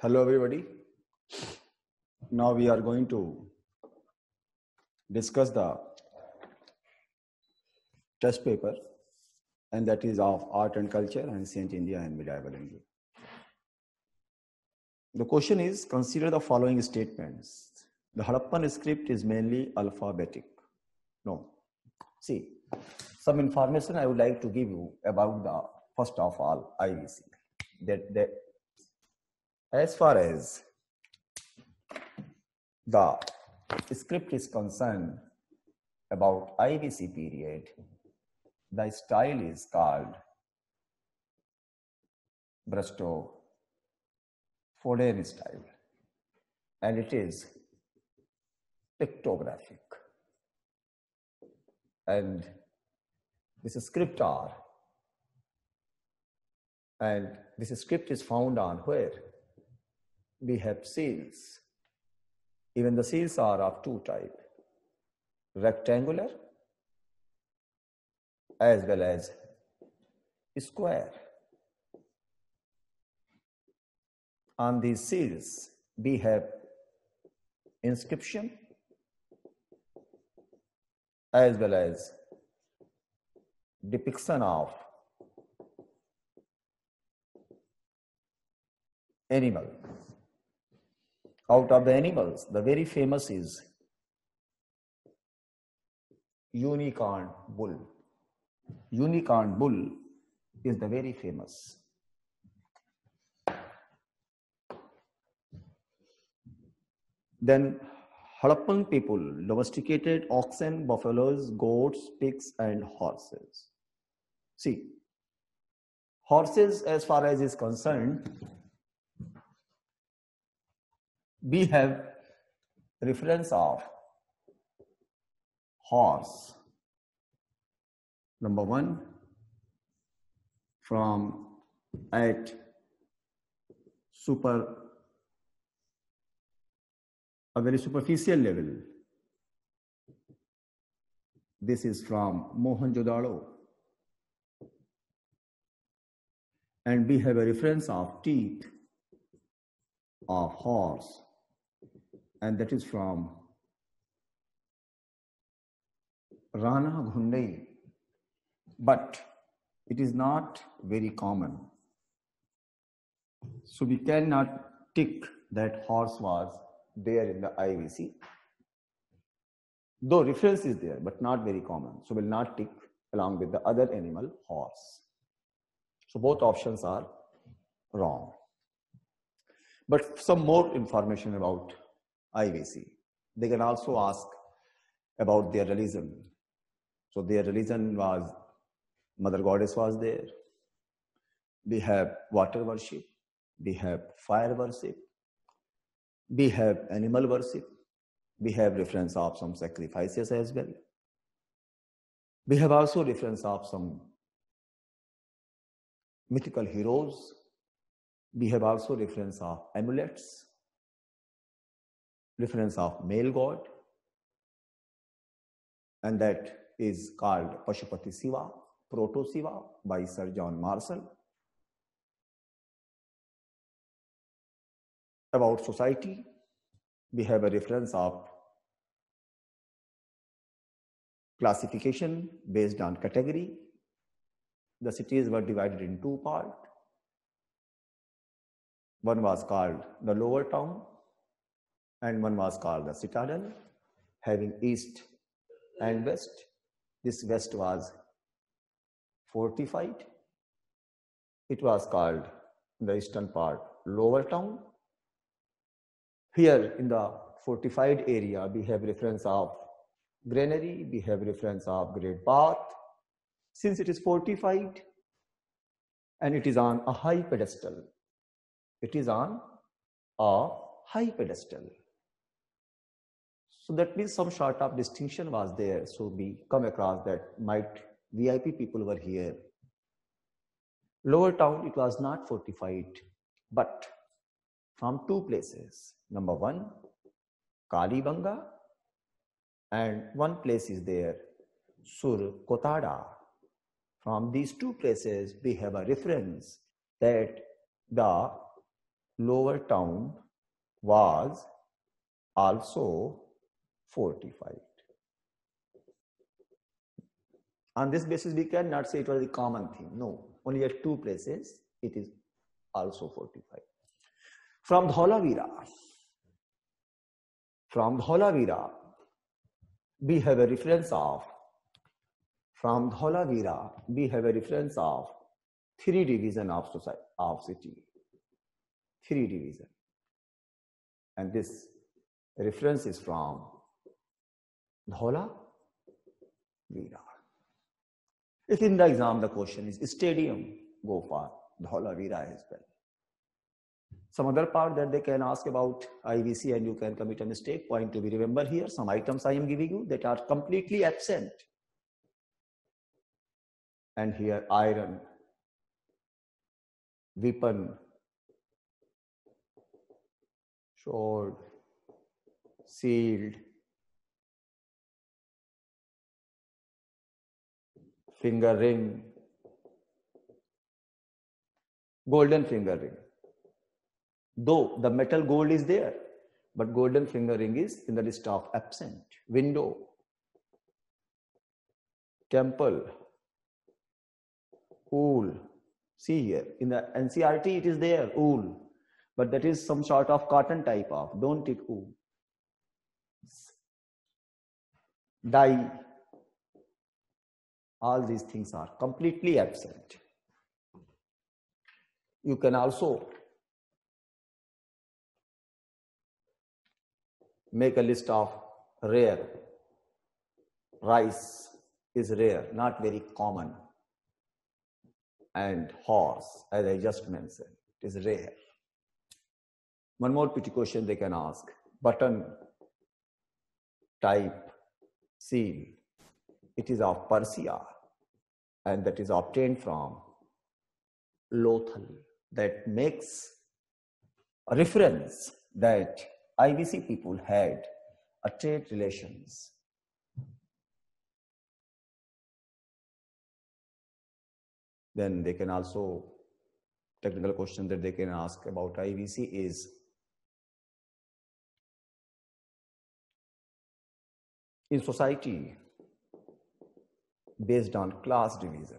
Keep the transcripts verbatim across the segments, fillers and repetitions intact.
Hello everybody. Now we are going to discuss the test paper, and that is of Art and Culture, Ancient India and Medieval India. The question is, consider the following statements. The Harappan script is mainly alphabetic. No. See, some information I would like to give you about the first of all I V C. That, that as far as the script is concerned about I V C period, the style is called Bristow-Fordin style, and it is pictographic. And this script are, and this script is found on where we have seals. Even the seals are of two types, rectangular as well as square. On these seals, we have inscription as well as depiction of animal. Out of the animals, the very famous is unicorn bull. Unicorn bull is the very famous. Then Harappan people domesticated oxen, buffaloes, goats, pigs, and horses. See, horses, as far as is concerned, we have reference of horse. Number one, from at super a very superficial level. This is from Mohenjo-daro. And we have a reference of teeth of horse, and that is from Rana Ghundai. But it is not very common. So we cannot tick that horse was there in the I V C. Though reference is there, but not very common. So we'll not tick along with the other animal, horse. So both options are wrong. But some more information about I V C. They can also ask about their religion. So their religion was, Mother Goddess was there. We have water worship. We have fire worship. We have animal worship. We have reference of some sacrifices as well. We have also reference of some mythical heroes. We have also reference of amulets, reference of male god, and that is called Pashupati Siva, Proto Siva by Sir John Marshall. About society, we have a reference of classification based on category. The cities were divided in two parts. One was called the lower town, and one was called the citadel, having east and west. This west was fortified. It was called, in the eastern part, lower town. Here in the fortified area, we have reference of granary, we have reference of great bath. Since it is fortified and it is on a high pedestal, it is on a high pedestal. So that means some sort of distinction was there. So we come across that might V I P people were here. Lower town, it was not fortified, but from two places. Number one, Kalibanga, and one place is there, Sur Kotada. From these two places, we have a reference that the lower town was also fortified. On this basis, we cannot say it was a common thing. No, only at two places it is also fortified. From Dholavira, from Dholavira, we have a reference of, from Dholavira, we have a reference of three division of society, of city, three division. And this reference is from Dholavira. If in the exam the question is stadium, go for Dholavira as well. Some other part that they can ask about I V C and you can commit a mistake. Point to be remembered here. Some items I am giving you that are completely absent. And here iron, weapon, sword, shield, finger ring, golden finger ring. Though the metal gold is there, but golden finger ring is in the list of absent. Window, temple, wool. See here, in the N C E R T it is there, wool. But that is some sort of cotton type of, don't take wool. Dye. All these things are completely absent. You can also make a list of rare. Rice is rare, not very common. And horse, as I just mentioned, is rare. One more petty question they can ask. Button, type, seal. It is of Persia and that is obtained from Lothal. That makes a reference that I V C people had a trade relations. Then they can also, technical question that they can ask about I V C is, in society based on class division,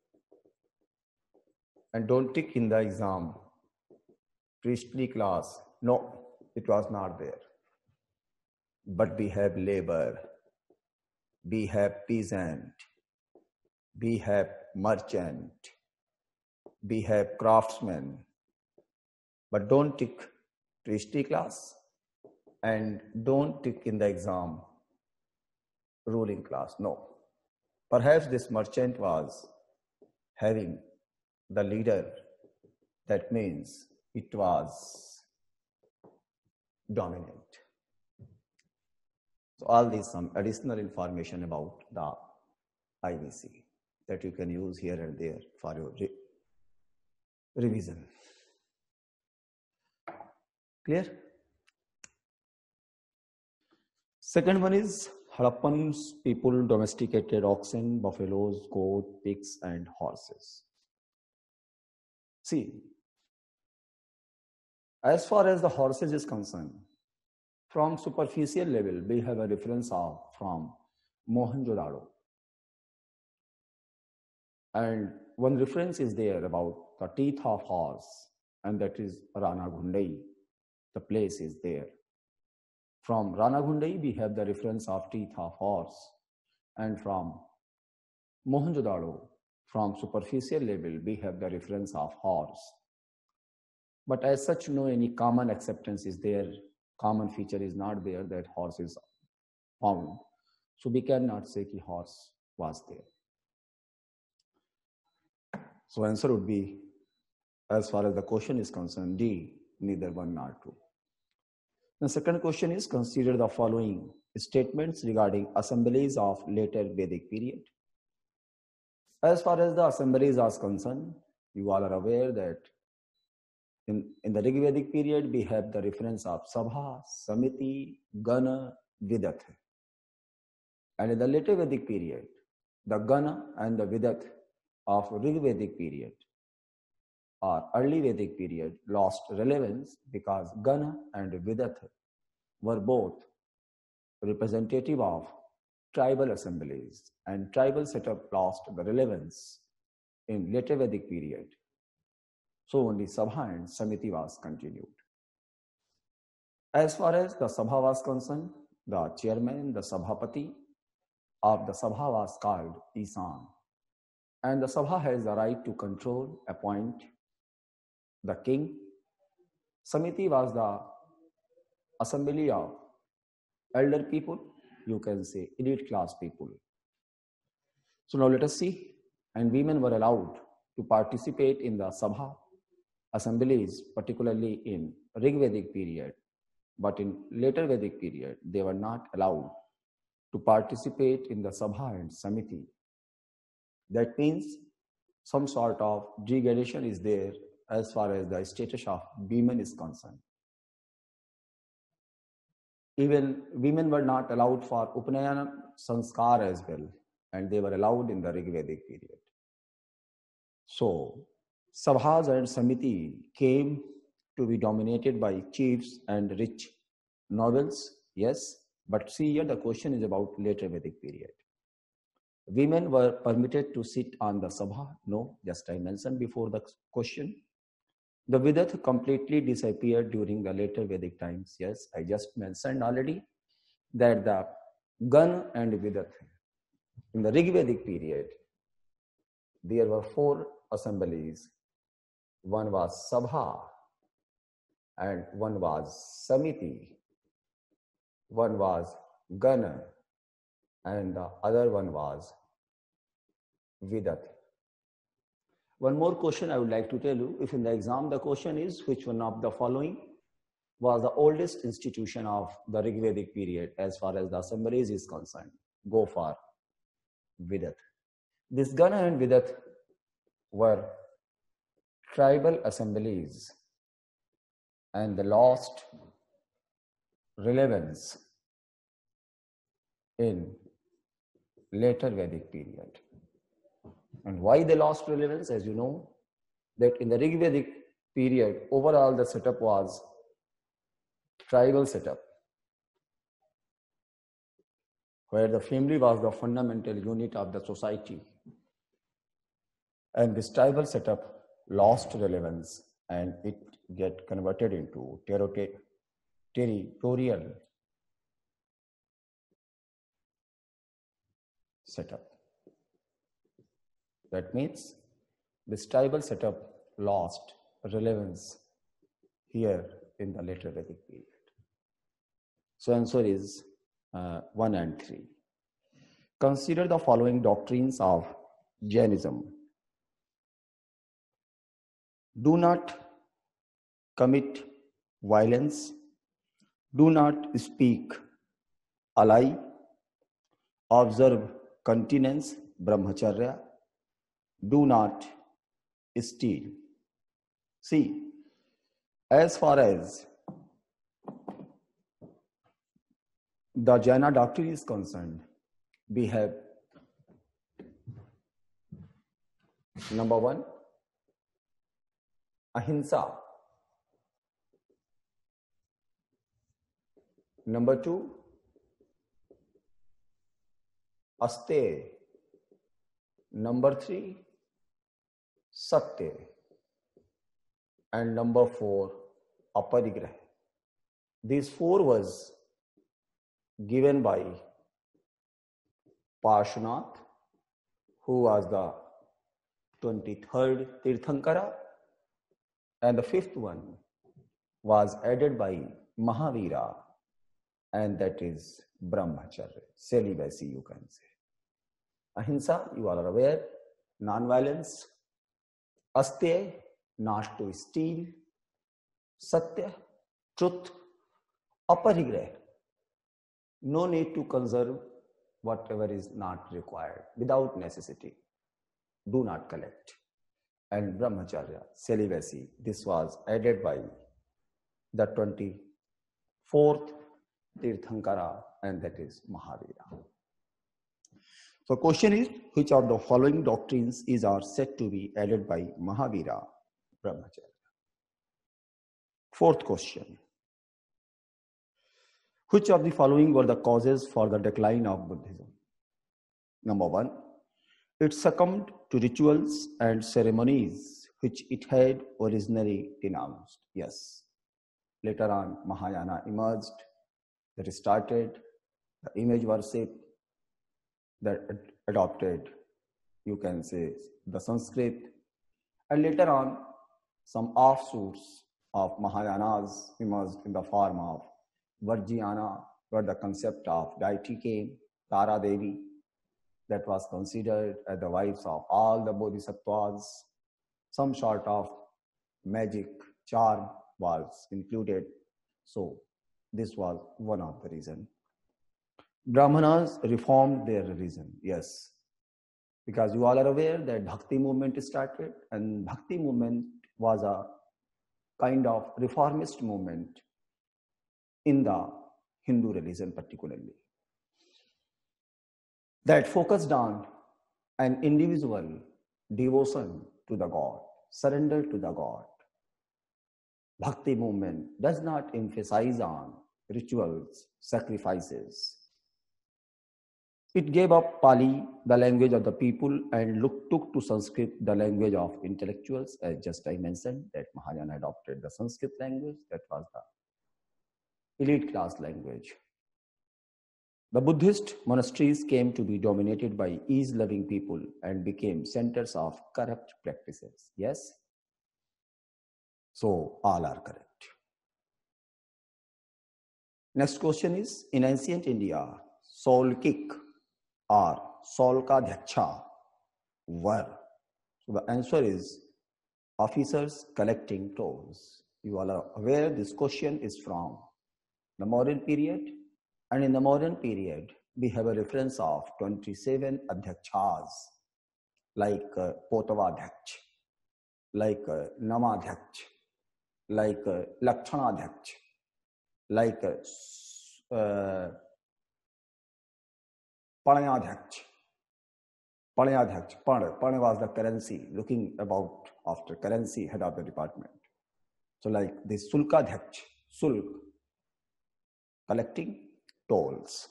and don't tick in the exam, priestly class, no, it was not there. But we have labor, we have peasant, we have merchant, we have craftsman, but don't tick priestly class and don't tick in the exam ruling class, no. Perhaps this merchant was having the leader, that means it was dominant. So all these some additional information about the I V C that you can use here and there for your re revision. Clear? Second one is Harappan's people domesticated oxen, buffaloes, goat, pigs, and horses. See, as far as the horses is concerned, from superficial level, we have a reference of from Mohenjo-daro. And one reference is there about the teeth of horse, and that is Ranaghundai. The place is there. From Ranaghundai, we have the reference of teeth of horse. And from Mohenjo-daro, from superficial level, we have the reference of horse. But as such, no any common acceptance is there. Common feature is not there that horse is found. So we cannot say that horse was there. So answer would be, as far as the question is concerned, D, neither one nor two. The second question is, consider the following statements regarding assemblies of later Vedic period. As far as the assemblies are concerned, you all are aware that in, in the Rig Vedic period, we have the reference of Sabha, Samiti, Gana, Vidat. And in the later Vedic period, the Gana and the Vidat of Rig Vedic period or early Vedic period lost relevance because Gana and Vidath were both representative of tribal assemblies, and tribal setup lost the relevance in later Vedic period. So only Sabha and Samiti was continued. As far as the Sabha was concerned, the chairman, the Sabhapati of the Sabha was called Isan. And the Sabha has the right to control, appoint the king. Samiti was the assembly of elder people, you can say elite class people. So now let us see. And women were allowed to participate in the Sabha assemblies, particularly in Rig Vedic period. But in later Vedic period, they were not allowed to participate in the Sabha and Samiti. That means some sort of degradation is there as far as the status of women is concerned. Even women were not allowed for Upanayana Sanskar as well, and they were allowed in the Rig Vedic period. So, Sabhas and Samiti came to be dominated by chiefs and rich nobles, yes, but see here the question is about later Vedic period. Women were permitted to sit on the Sabha? No, just I mentioned before the question. The Vidath completely disappeared during the later Vedic times. Yes, I just mentioned already that the Gan and Vidath in the Rig Vedic period, there were four assemblies. One was Sabha and one was Samiti. One was Gana and the other one was Vidath. One more question I would like to tell you. If in the exam the question is which one of the following was the oldest institution of the Rig Vedic period as far as the assemblies is concerned, go for Vidath. This Gana and Vidath were tribal assemblies and they lost relevance in later Vedic period. And why they lost relevance? As you know, that in the Rig Vedic period, overall the setup was tribal setup, where the family was the fundamental unit of the society. And this tribal setup lost relevance and it get converted into territorial setup. That means this tribal setup lost relevance here in the later Vedic period. So answer is uh, one and three. Consider the following doctrines of Jainism. Do not commit violence. Do not speak a lie. Observe continence, brahmacharya. Do not steal. See, as far as the Jaina doctrine is concerned, we have number one, ahimsa. Number two, asteya. Number three, satya. And number four, aparigraha. These four was given by Parshvanath, who was the twenty-third Tirthankara, and the fifth one was added by Mahavira, and that is Brahmacharya, celibacy you can say. Ahimsa, you all are aware, non-violence. Asteya, not to steal. Satya, truth. Aparigraha, no need to conserve whatever is not required, without necessity. Do not collect. And Brahmacharya, celibacy, this was added by the twenty-fourth Tirthankara, and that is Mahavira. So question is, which of the following doctrines is are said to be added by Mahavira? brahmacharya. Fourth question. Which of the following were the causes for the decline of Buddhism? Number one, it succumbed to rituals and ceremonies which it had originally denounced. Yes. Later on, Mahayana emerged, that started the image worship, that adopted, you can say, the Sanskrit, and later on, some offshoots of Mahayanas emerged in the form of Vajrayana, where the concept of deity came, Tara Devi, that was considered as the wives of all the bodhisattvas. Some sort of magic charm was included. So this was one of the reasons. Brahmanas reformed their religion, yes. Because you all are aware that Bhakti movement started, and Bhakti movement was a kind of reformist movement in the Hindu religion particularly, that focused on an individual devotion to the God, surrender to the God. Bhakti movement does not emphasize on rituals, sacrifices. It gave up Pali, the language of the people, and look, took to Sanskrit, the language of intellectuals. As just I mentioned, that Mahayana adopted the Sanskrit language, that was the elite class language. The Buddhist monasteries came to be dominated by ease-loving people and became centers of corrupt practices. Yes? So, all are correct. Next question is, in ancient India, Solkik or Solkadhyaksha were? So, the answer is officers collecting tolls. You all are aware this question is from the modern period. And in the modern period, we have a reference of twenty-seven adhyakshas, like uh, Potavadhyaksh, like uh, Namadhyaksh, like uh, Lakshanadhyaksh, like uh, uh, Panayadhyaksh. Panayadhyaksh, Pana, Pana was the currency, looking about after currency, head of the department. So like this Sulkadhyaksh, Sulk, collecting tolls.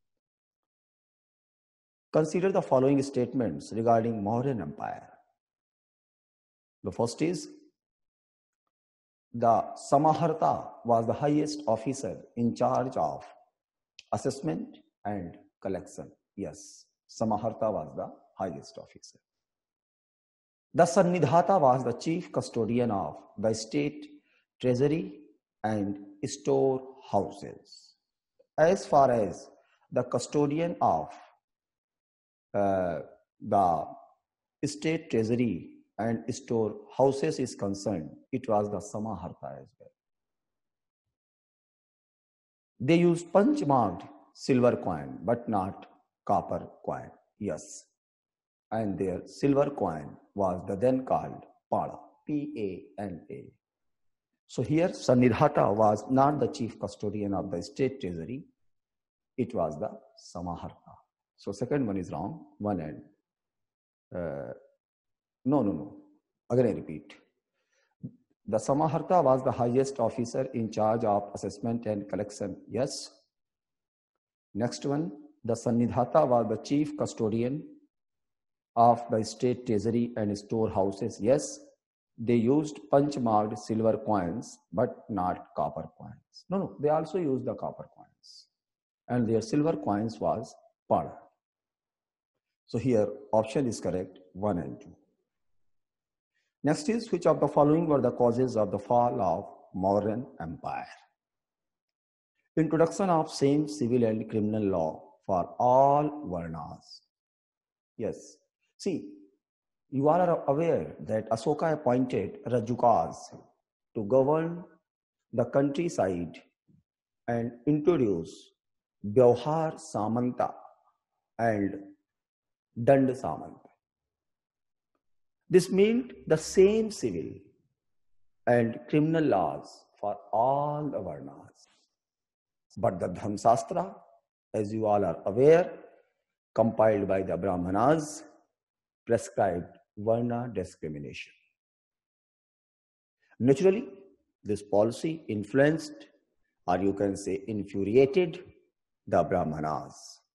Consider the following statements regarding Mauryan Empire. The first is, the Samaharta was the highest officer in charge of assessment and collection. Yes, Samaharta was the highest officer. The Sannidhata was the chief custodian of the state treasury and storehouses. As far as the custodian of uh, the state treasury and storehouses is concerned, it was the Samaharta as well. They used punch-marked silver coin, but not copper coin. Yes. And their silver coin was the then called Pada, P A N A. So here, Sannidhata was not the chief custodian of the state treasury. It was the Samaharta. So second one is wrong. One and uh, no, no, no. Again, I repeat. The Samaharta was the highest officer in charge of assessment and collection. Yes. Next one, the Sannidhata was the chief custodian of the state treasury and storehouses. Yes. They used punch-marked silver coins, but not copper coins. No, no. They also used the copper coins. And their silver coins was Pada. So here, option is correct, one and two. Next is, which of the following were the causes of the fall of Mauryan Empire? Introduction of same civil and criminal law for all Varnas. Yes. See, you all are aware that Asoka appointed Rajukas to govern the countryside and introduce Vyavhar Samanta and Dand Samanta. This meant the same civil and criminal laws for all the Varnas. But the Dharmasastra, as you all are aware, compiled by the Brahmanas, prescribed Varna discrimination. Naturally, this policy influenced, or you can say infuriated, the Brahmanas.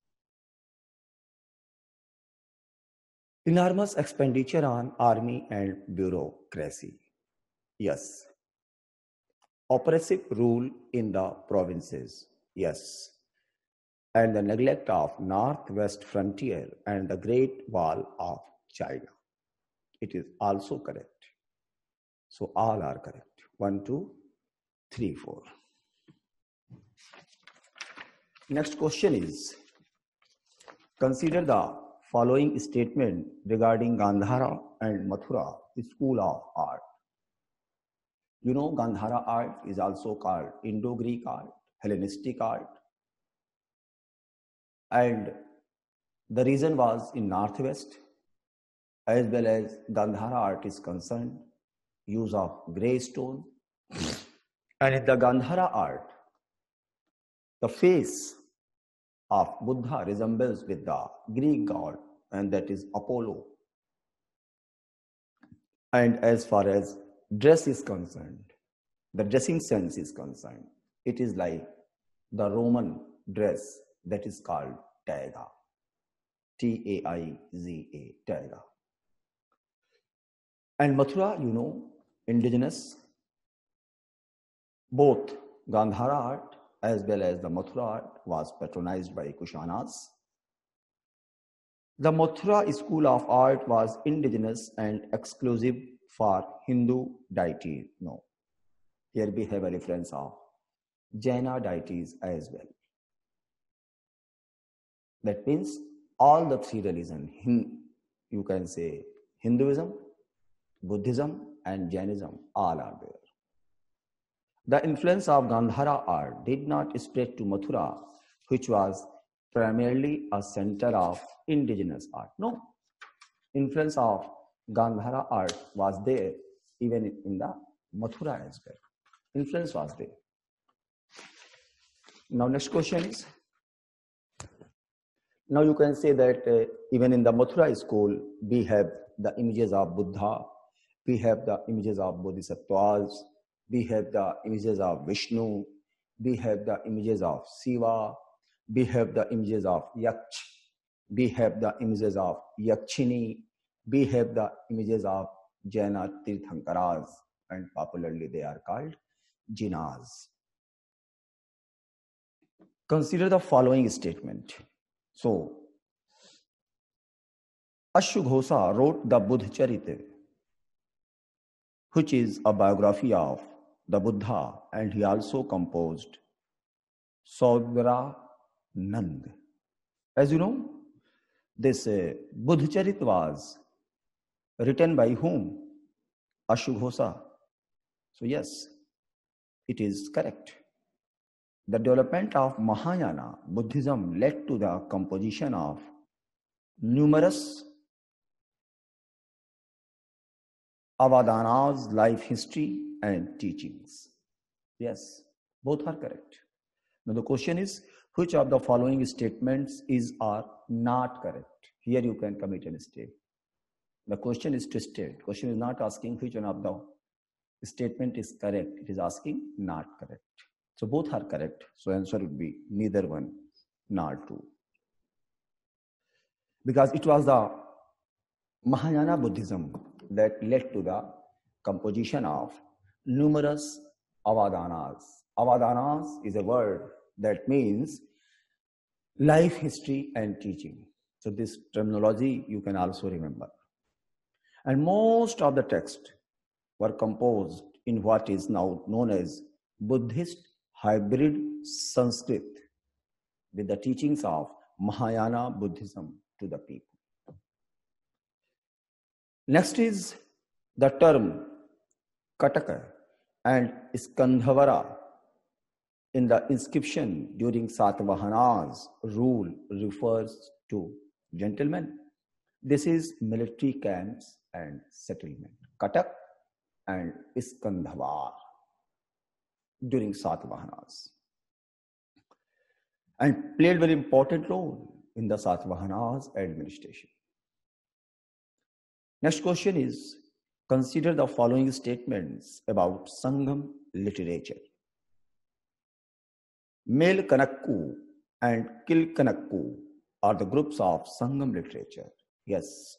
Enormous expenditure on army and bureaucracy. Yes. Oppressive rule in the provinces. Yes. And the neglect of northwest frontier and the Great Wall of China. It is also correct. So all are correct. One, two, three, four. Next question is, consider the following statement regarding Gandhara and Mathura school of art. You know, Gandhara art is also called Indo-Greek art, Hellenistic art. And the reason was in Northwest, as well as Gandhara art is concerned, use of grey stone. And in the Gandhara art, the face of Buddha resembles with the Greek god, and that is Apollo. And as far as dress is concerned, the dressing sense is concerned, it is like the Roman dress that is called taiga. T A I Z A, taiga. And Mathura, you know, indigenous, both Gandhara art as well as the Mathura art was patronized by Kushanas. The Mathura school of art was indigenous and exclusive for Hindu deities. No. Here we have a reference of Jaina deities as well. That means all the three religions, you can say Hinduism, Buddhism and Jainism, all are there. The influence of Gandhara art did not spread to Mathura, which was primarily a center of indigenous art. No, influence of Gandhara art was there even in the Mathura as well. Influence was there. Now next question is, now you can say that uh, even in the Mathura school, we have the images of Buddha, we have the images of Bodhisattvas, we have the images of Vishnu, we have the images of Shiva, we have the images of Yaksh, we have the images of Yakshini, we have the images of Jaina Tirthankaras, and popularly they are called Jinas. Consider the following statement. So, Ashwaghosa wrote the Buddhacharita, which is a biography of the Buddha, and he also composed Saudra Nand. As you know, this uh, Buddhacharita was written by whom? Ashwaghosa. So yes, it is correct. The development of Mahayana Buddhism led to the composition of numerous Avadanas, life history and teachings. Yes, both are correct. Now the question is, which of the following statements is or not correct? Here you can commit a mistake. The question is twisted. Question is not asking which one of the statement is correct. It is asking not correct. So both are correct. So answer would be neither one, nor two. Because it was the Mahayana Buddhism that led to the composition of numerous Avadanas. Avadanas is a word that means life history and teaching. So this terminology you can also remember. And most of the texts were composed in what is now known as Buddhist hybrid Sanskrit with the teachings of Mahayana Buddhism to the people. Next is the term Kataka and Skandhavara in the inscription during Satvahana's rule refers to gentlemen. This is military camps and settlement. Katak and Skandhavar during Satavahanas, and played very important role in the Satavahanas administration. Next question is, Consider the following statements about Sangam literature. Melkanakku and Kilkanakku are the groups of Sangam literature. Yes.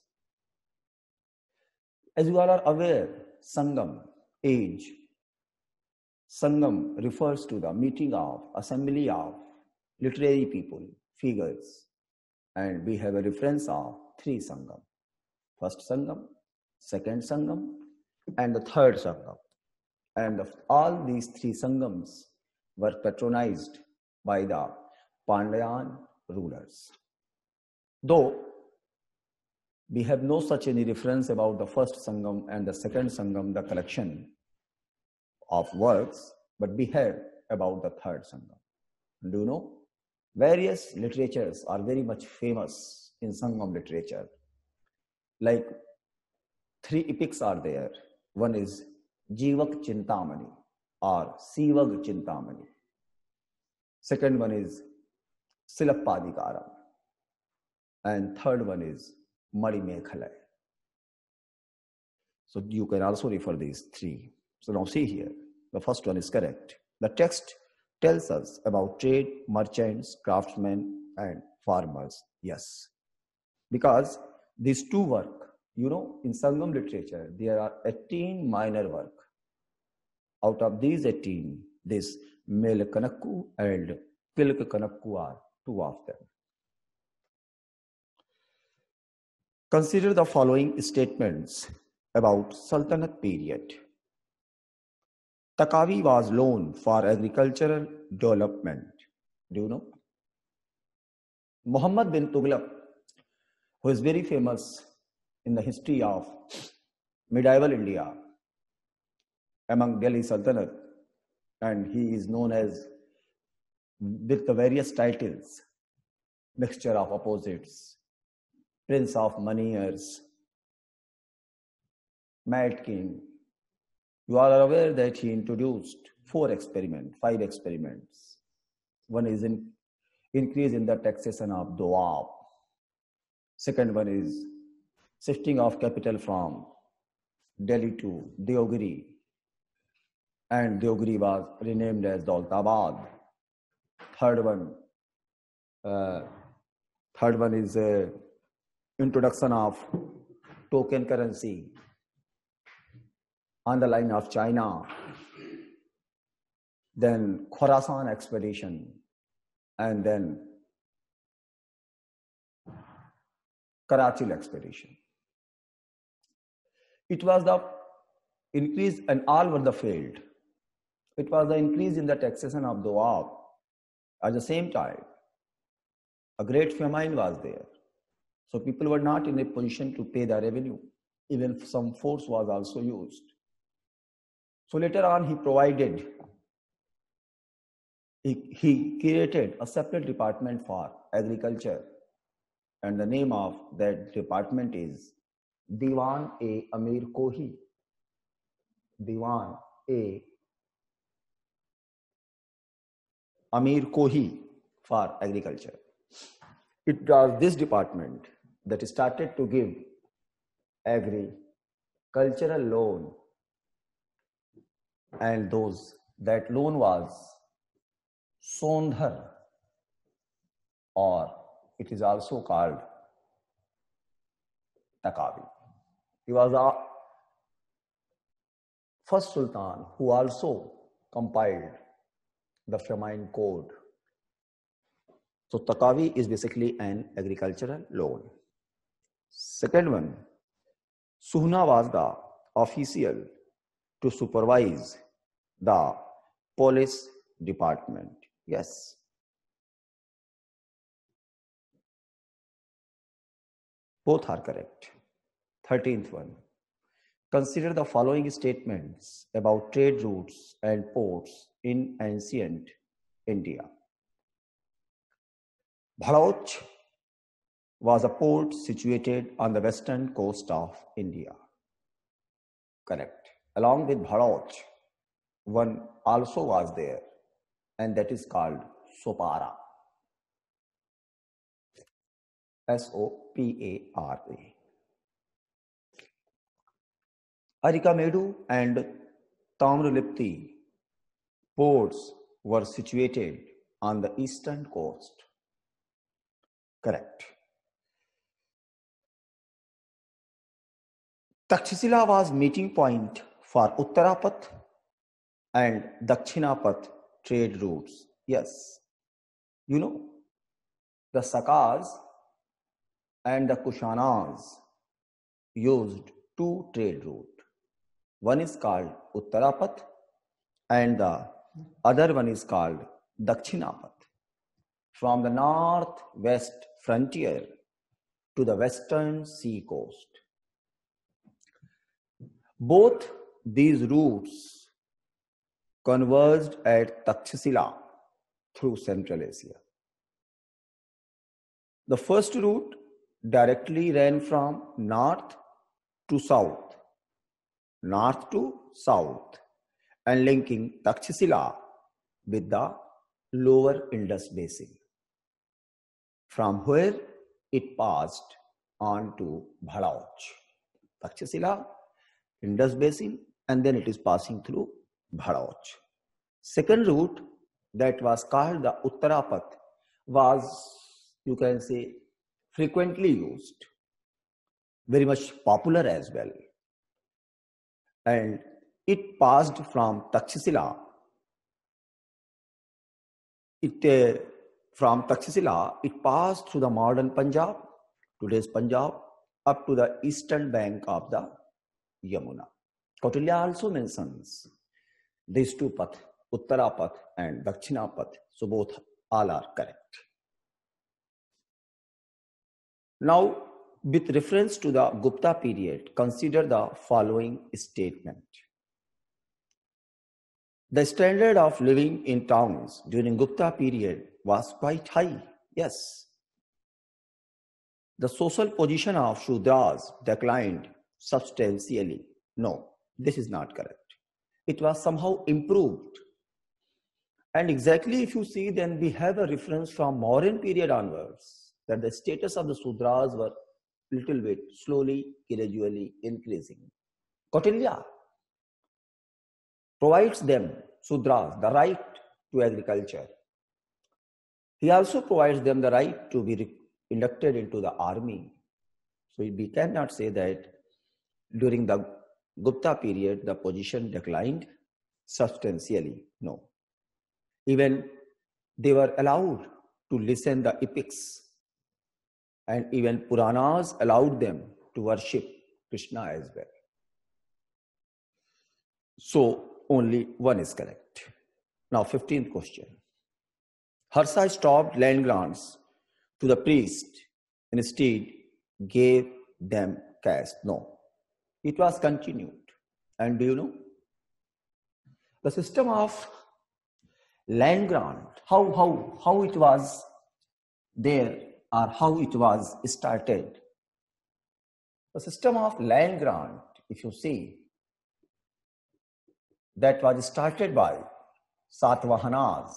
As you all are aware, Sangam, age. Sangam refers to the meeting of, assembly of literary people, figures. And we have a reference of three Sangam. First Sangam, second Sangam, and the third Sangam. And the, all these three Sangams were patronized by the Pandyan rulers. Though we have no such any reference about the first Sangam and the second Sangam, the collection of works, but we have about the third Sangam. Do you know? Various literatures are very much famous in Sangam literature. Like three epics are there. One is Jivak Chintamani or Sivag Chintamani. Second one is Silappadikaram. And third one is Madi Mekhalai. So you can also refer these three. So now see here, the first one is correct. The text tells us about trade, merchants, craftsmen, and farmers. Yes. Because these two work, you know, in Sangam literature, there are eighteen minor work. Out of these eighteen, this Melkanakku and Kilkanakku are two of them. Consider the following statements about Sultanate period. Takavi was known for agricultural development. Do you know? Muhammad bin Tughlaq, who is very famous in the history of medieval India among Delhi Sultanate, and he is known as with the various titles, mixture of opposites, Prince of Moneyers, Mad King. You are aware that he introduced four experiments, five experiments. One is in increase in the taxation of Doab. Second one is shifting of capital from Delhi to Deogiri. And Deogiri was renamed as Daulatabad. Third one, uh, third one is uh, introduction of token currency on the line of China, then Khorasan expedition, and then Karachi expedition. It was the increase, and all were the failed. It was the increase in the taxation of Doab. At the same time, a great famine was there. So people were not in a position to pay the revenue. Even some force was also used. So later on, he provided, he, he created a separate department for agriculture. And the name of that department is Diwan A. Amir Kohi. Diwan A. Amir Kohi for agriculture. It was this department that started to give agricultural loan, and those that loan was Sondhar, or it is also called Takavi. He was the first Sultan who also compiled the famine code. So Takavi is basically an agricultural loan. Second one, Suhna was the official to supervise the police department. Yes. Both are correct. thirteenth one. Consider the following statements about trade routes and ports in ancient India. Bharoch was a port situated on the western coast of India. Correct. Along with Bharoch, one also was there, and that is called Sopara. S O P A R A. Arikamedu and Tamralipti ports were situated on the eastern coast. Correct. Takshashila was meeting point for Uttarapath and Dakshinapath trade routes. Yes. You know, the Sakas and the Kushanas used two trade routes. One is called Uttarapath and the other one is called Dakshinapath. From the northwest frontier to the western sea coast. Both these routes converged at Takshashila through Central Asia. The first route directly ran from north to south, north to south, and linking Takshashila with the lower Indus basin, from where it passed on to Bhadauch. Takshashila, Indus basin, and then it is passing through Bhadauch. Second route, that was called the Uttarapath, was, you can say, frequently used, very much popular as well. And it passed from Takshashila. It, uh, from Takshashila, it passed through the modern Punjab, today's Punjab, up to the eastern bank of the Yamuna. Kautilya also mentions these two paths, Uttarapath and Dakshinapath. So both all are correct. Now, with reference to the Gupta period, consider the following statement. The standard of living in towns during Gupta period was quite high. Yes. The social position of Shudras declined substantially. No, this is not correct. It was somehow improved. And exactly if you see, then we have a reference from Mauryan period onwards that the status of the Sudras were little bit slowly, gradually increasing. Kautilya provides them, Sudras, the right to agriculture. He also provides them the right to be inducted into the army. So we cannot say that during the Gupta period, the position declined substantially. No. Even they were allowed to listen the epics, and even Puranas allowed them to worship Krishna as well. So only one is correct. Now, fifteenth question. Harsa stopped land grants to the priest, instead gave them caste. No, it was continued. And do you know? The system of land grant, how, how, how it was there or how it was started. The system of land grant, if you see, that was started by Satavahanas.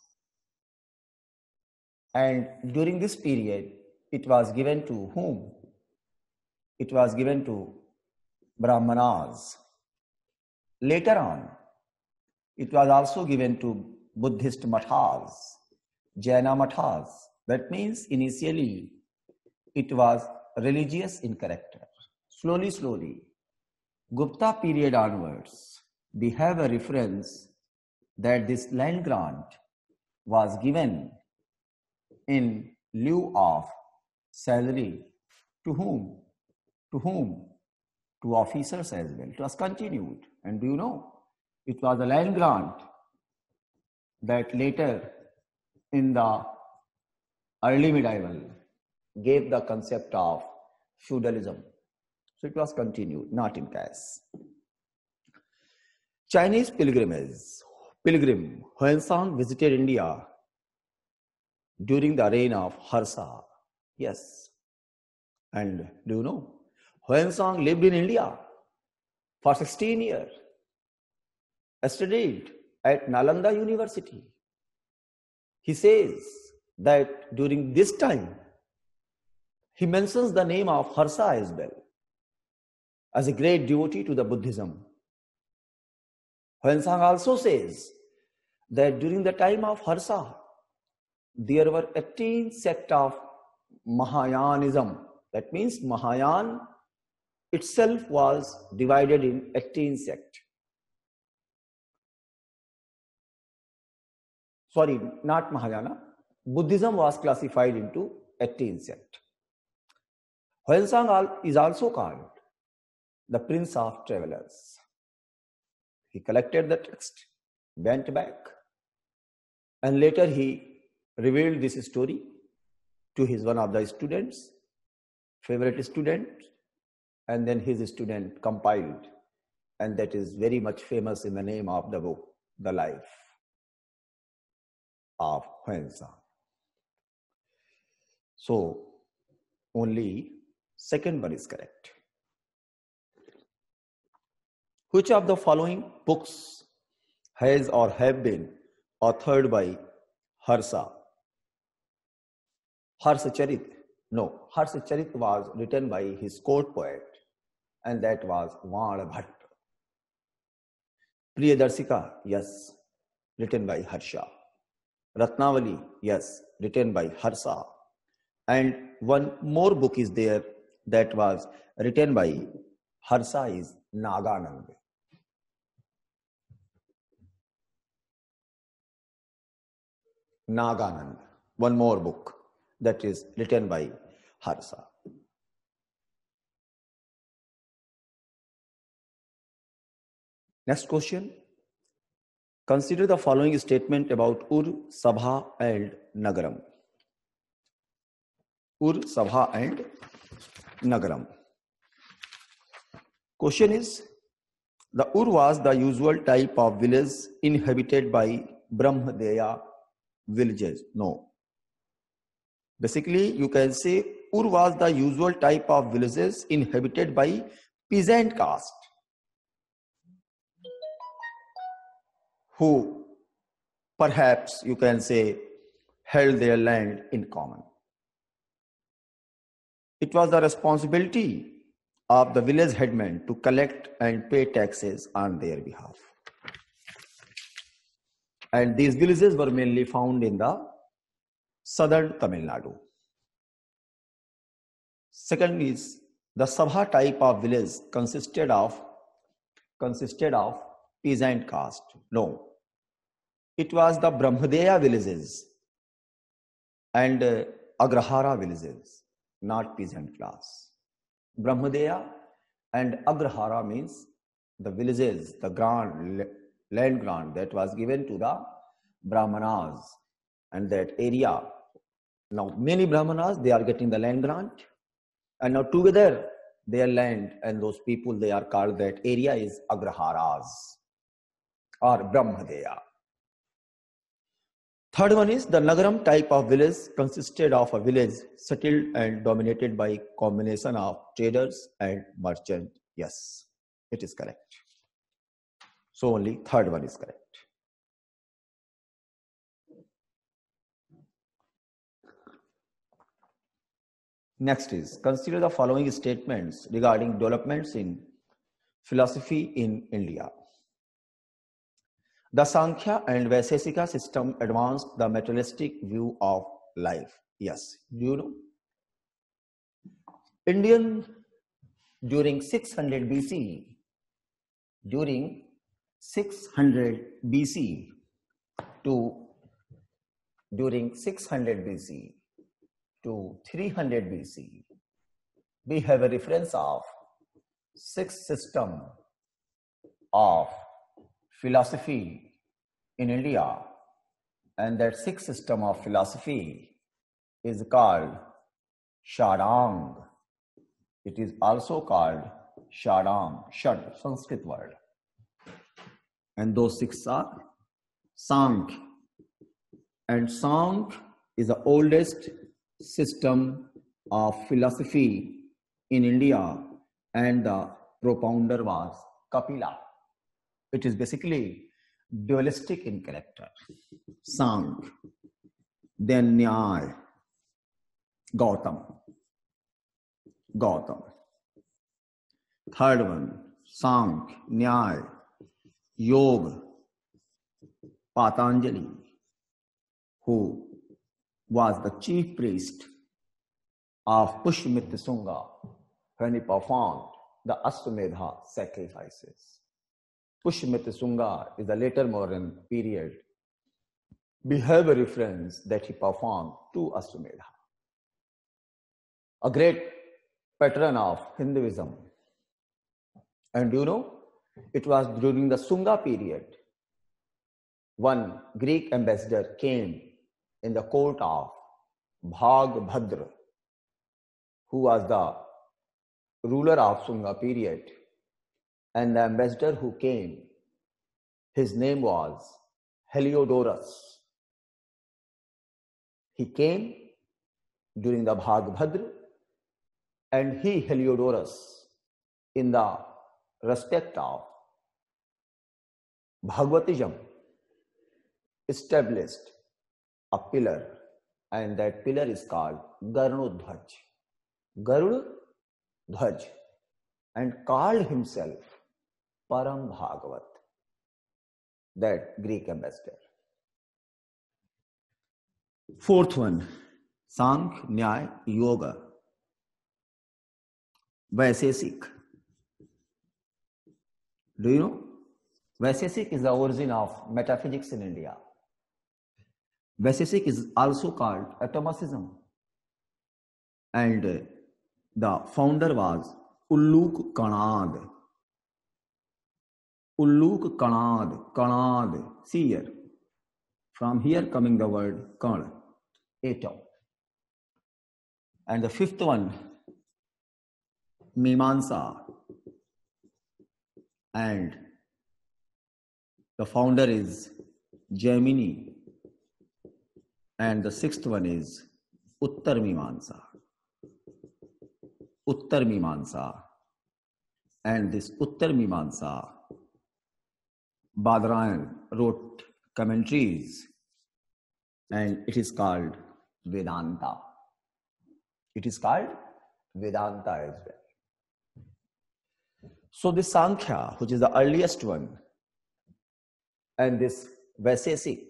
And during this period, it was given to whom? It was given to Brahmanas. Later on, it was also given to Buddhist mathas, Jaina mathas. That means initially it was religious in character. Slowly, slowly, Gupta period onwards, we have a reference that this land grant was given in lieu of salary to whom? To whom? To officers as well. It was continued. And do you know? It was a land grant that later in the early medieval gave the concept of feudalism. So it was continued, not in caste. Chinese pilgrimage, pilgrim Huansang visited India during the reign of Harsa. Yes. And do you know? Huansang lived in India for sixteen years. Studied at Nalanda University. He says that during this time, he mentions the name of Harsa as well. as a great devotee to the Buddhism. Huensang also says that during the time of Harsa, there were eighteen sects of Mahayanism. That means Mahayana itself was divided in eighteen sects. Sorry, not Mahayana. Buddhism was classified into eighteen sects. Huensang is also called the Prince of Travelers. He collected the text, went back, and later he revealed this story to his one of the students, favorite student, and then his student compiled, and that is very much famous in the name of the book, The Life of Huensang. So only second one is correct. Which of the following books has or have been authored by Harsa? Harsacharit. No, Harsacharit was written by his court poet, and that was Van Bhatt. Priyadarsika, yes, written by Harsha. Ratnavali, yes, written by Harsa. And one more book is there that was written by Harsa is Naganand. Naganand, one more book that is written by Harsa. Next question. Consider the following statement about Ur, Sabha and Nagaram. Ur, Sabha and Nagaram. Question is, the Ur was the usual type of village inhabited by Brahmadeya villages. No. Basically, you can say Ur was the usual type of villages inhabited by peasant caste who perhaps you can say held their land in common. It was the responsibility of the village headman to collect and pay taxes on their behalf. And these villages were mainly found in the southern Tamil Nadu. Second is the Sabha type of village consisted of consisted of peasant caste. No, it was the Brahmadeya villages and uh, Agrahara villages, not peasant class. Brahmadeya and Agrahara means the villages, the grant, land grant that was given to the Brahmanas, and that area. Now many Brahmanas, they are getting the land grant, and now together their land and those people, they are called, that area is Agraharas or Brahmadeya. Third one is the Nagaram type of village consisted of a village settled and dominated by combination of traders and merchant. Yes, it is correct. So only third one is correct. Next is, consider the following statements regarding developments in philosophy in India. The Sankhya and Vaisesika system advanced the materialistic view of life. Yes, do you know? Indian during six hundred B C, during six hundred B C to during six hundred B C to three hundred B C, we have a reference of six system of philosophy in India, and that sixth system of philosophy is called Shadang. It is also called Shadang, Shad, Sanskrit word. And those six are Sankhya. And Sankhya is the oldest system of philosophy in India, and the propounder was Kapila. It is basically dualistic in character. Sankhya, then Nyaya, Gautam. Gautam. third one, Sankhya, Nyaya, Yoga, Patanjali, who was the chief priest of Pushpamitra Sunga when he performed the Ashwamedha sacrifices. Pushpamitra Sunga is the later modern period behavior reference that he performed to Ashwamedha. A great patron of Hinduism. And you know, it was during the Sunga period, one Greek ambassador came in the court of Bhagbhadra, who was the ruler of Sunga period. And the ambassador who came, his name was Heliodorus. He came during the Bhagbhadra, and he, Heliodorus, in the respect of Bhagavatism, established a pillar, and that pillar is called Garudhwaj. Garudhwaj, and called himself Param Bhagavat, that Greek ambassador. Fourth one, Sankhya, Nyaya, Yoga, Vaisesik. Do you know? Vaisesik is the origin of metaphysics in India. Vaisesik is also called atomicism. And the founder was Ulluk Kanad. Ulluk Kanad, Kanad, see here. From here coming the word Kan, atom. And the fifth one, Mimamsa. And the founder is Jaimini. And the sixth one is Uttar Mimamsa. Uttar Mimamsa. And this Uttar Mimamsa, Badrayan wrote commentaries, and it is called Vedanta. It is called Vedanta as well. So this Sankhya, which is the earliest one, and this Vaisesik,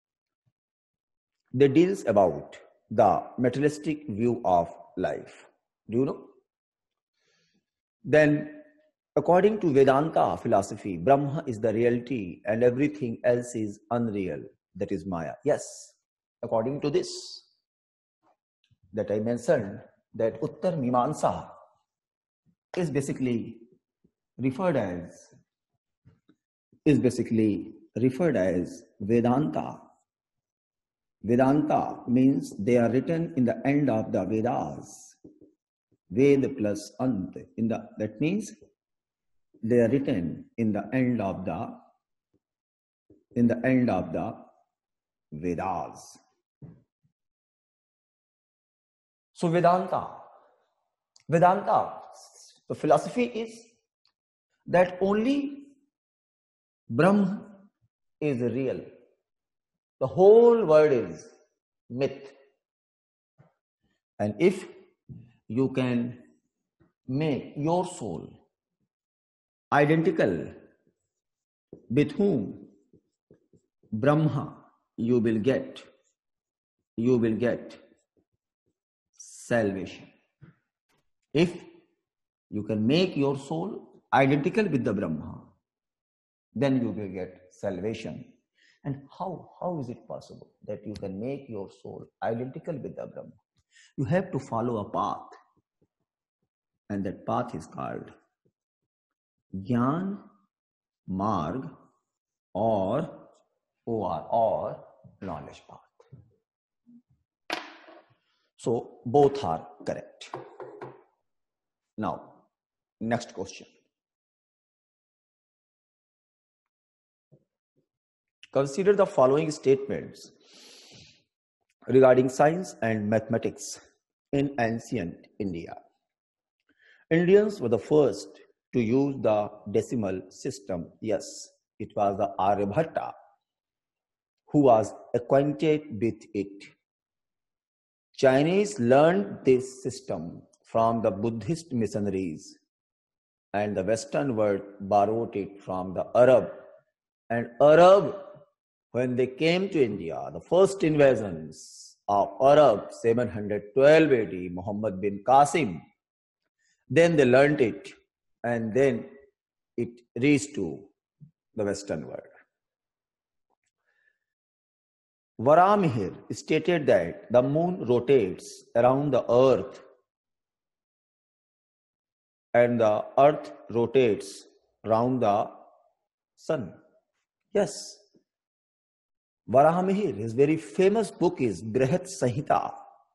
they deals about the materialistic view of life. Do you know? Then, according to Vedanta philosophy, Brahma is the reality and everything else is unreal. That is Maya. Yes, according to this, that I mentioned, that Uttar Mimamsa is basically referred as, is basically referred as Vedanta. Vedanta means they are written in the end of the Vedas. Ved plus Ant. In the, that means they are written in the end of the in the end of the Vedas. So Vedanta, Vedanta, the philosophy is that only Brahma is real. The whole world is myth. And if you can make your soul identical with whom Brahma, you will get, you will get salvation. If you can make your soul identical with the Brahma, then you will get salvation. And how, how is it possible that you can make your soul identical with the Brahma? You have to follow a path, and that path is called Gyan Marg or or or knowledge path. So both are correct. Now, next question. Consider the following statements regarding science and mathematics in ancient India. Indians were the first to use the decimal system. Yes, it was the Aryabhatta who was acquainted with it. Chinese learned this system from the Buddhist missionaries, and the Western world borrowed it from the Arab. And Arab, when they came to India, the first invasions of Arab, seven hundred twelve A D, Muhammad bin Qasim, then they learnt it, and then it reached to the Western world. Varamihir stated that the moon rotates around the earth and the earth rotates around the sun. Yes. Varamihir, his very famous book is Brihat Samhita.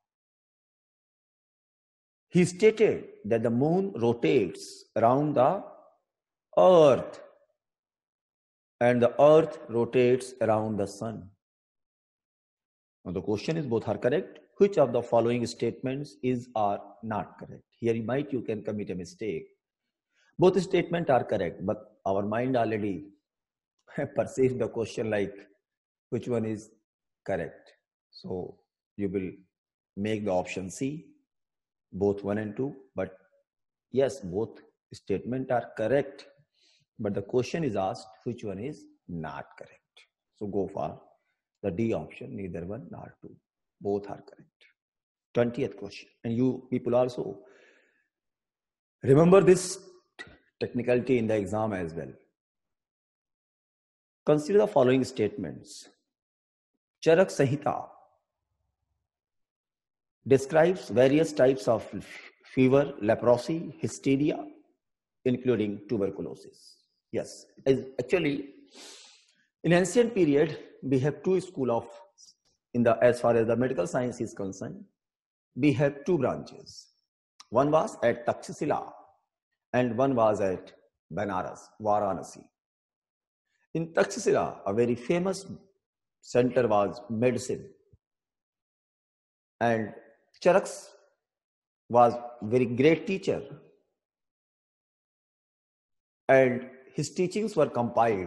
He stated that the moon rotates around the earth and the earth rotates around the sun. Now the question is, both are correct. Which of the following statements is or not correct? Here you might you can commit a mistake. Both statements are correct, but our mind already perceives the question like which one is correct. So you will make the option C, both one and two. But yes, both statements are correct, but the question is asked which one is not correct. So go for the D option, neither one nor two. Both are correct. twentieth question. And you people also remember this technicality in the exam as well. Consider the following statements. Charak Samhita describes various types of fever, leprosy, hysteria, including tuberculosis. Yes, actually, in ancient period, we have two schools of, in the as far as the medical science is concerned, we have two branches. One was at Takshashila and one was at Banaras, Varanasi. In Takshashila, a very famous center was medicine, and Charak was very great teacher, and his teachings were compiled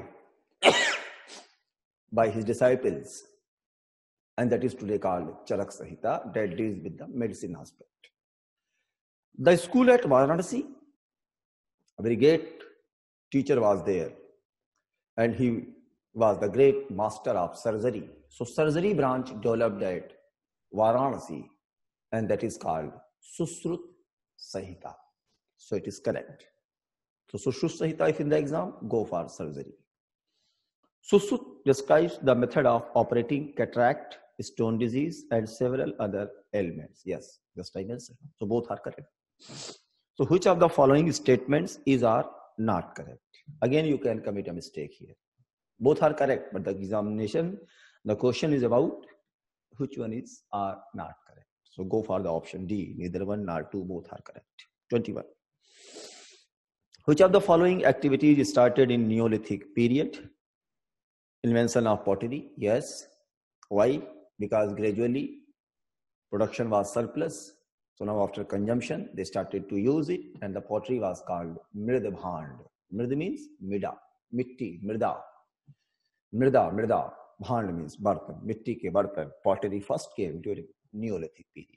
by his disciples, and that is today called Charak Samhita, that deals with the medicine aspect. The school at Varanasi, a very great teacher was there, and he was the great master of surgery. So surgery branch developed at Varanasi, and that is called Sushrut Samhita. So it is correct. So Sushrut Samhita, if in the exam, go for surgery. Sushrut describes the method of operating cataract, stone disease, and several other ailments. Yes, just I mentioned. So both are correct. So which of the following statements is or not correct? Again, you can commit a mistake here. Both are correct, but the examination, the question is about which one is or not correct. So go for the option D, neither one nor two, both are correct. twenty-one. Which of the following activities started in Neolithic period? Invention of pottery, yes. Why? Because gradually production was surplus. So now after consumption, they started to use it, and the pottery was called Mrida Bhand. Mrida means mida, mitti, mrida. Mrida, mrida. Bhand means bartan, mitti ke bartan. Pottery first came during Neolithic period.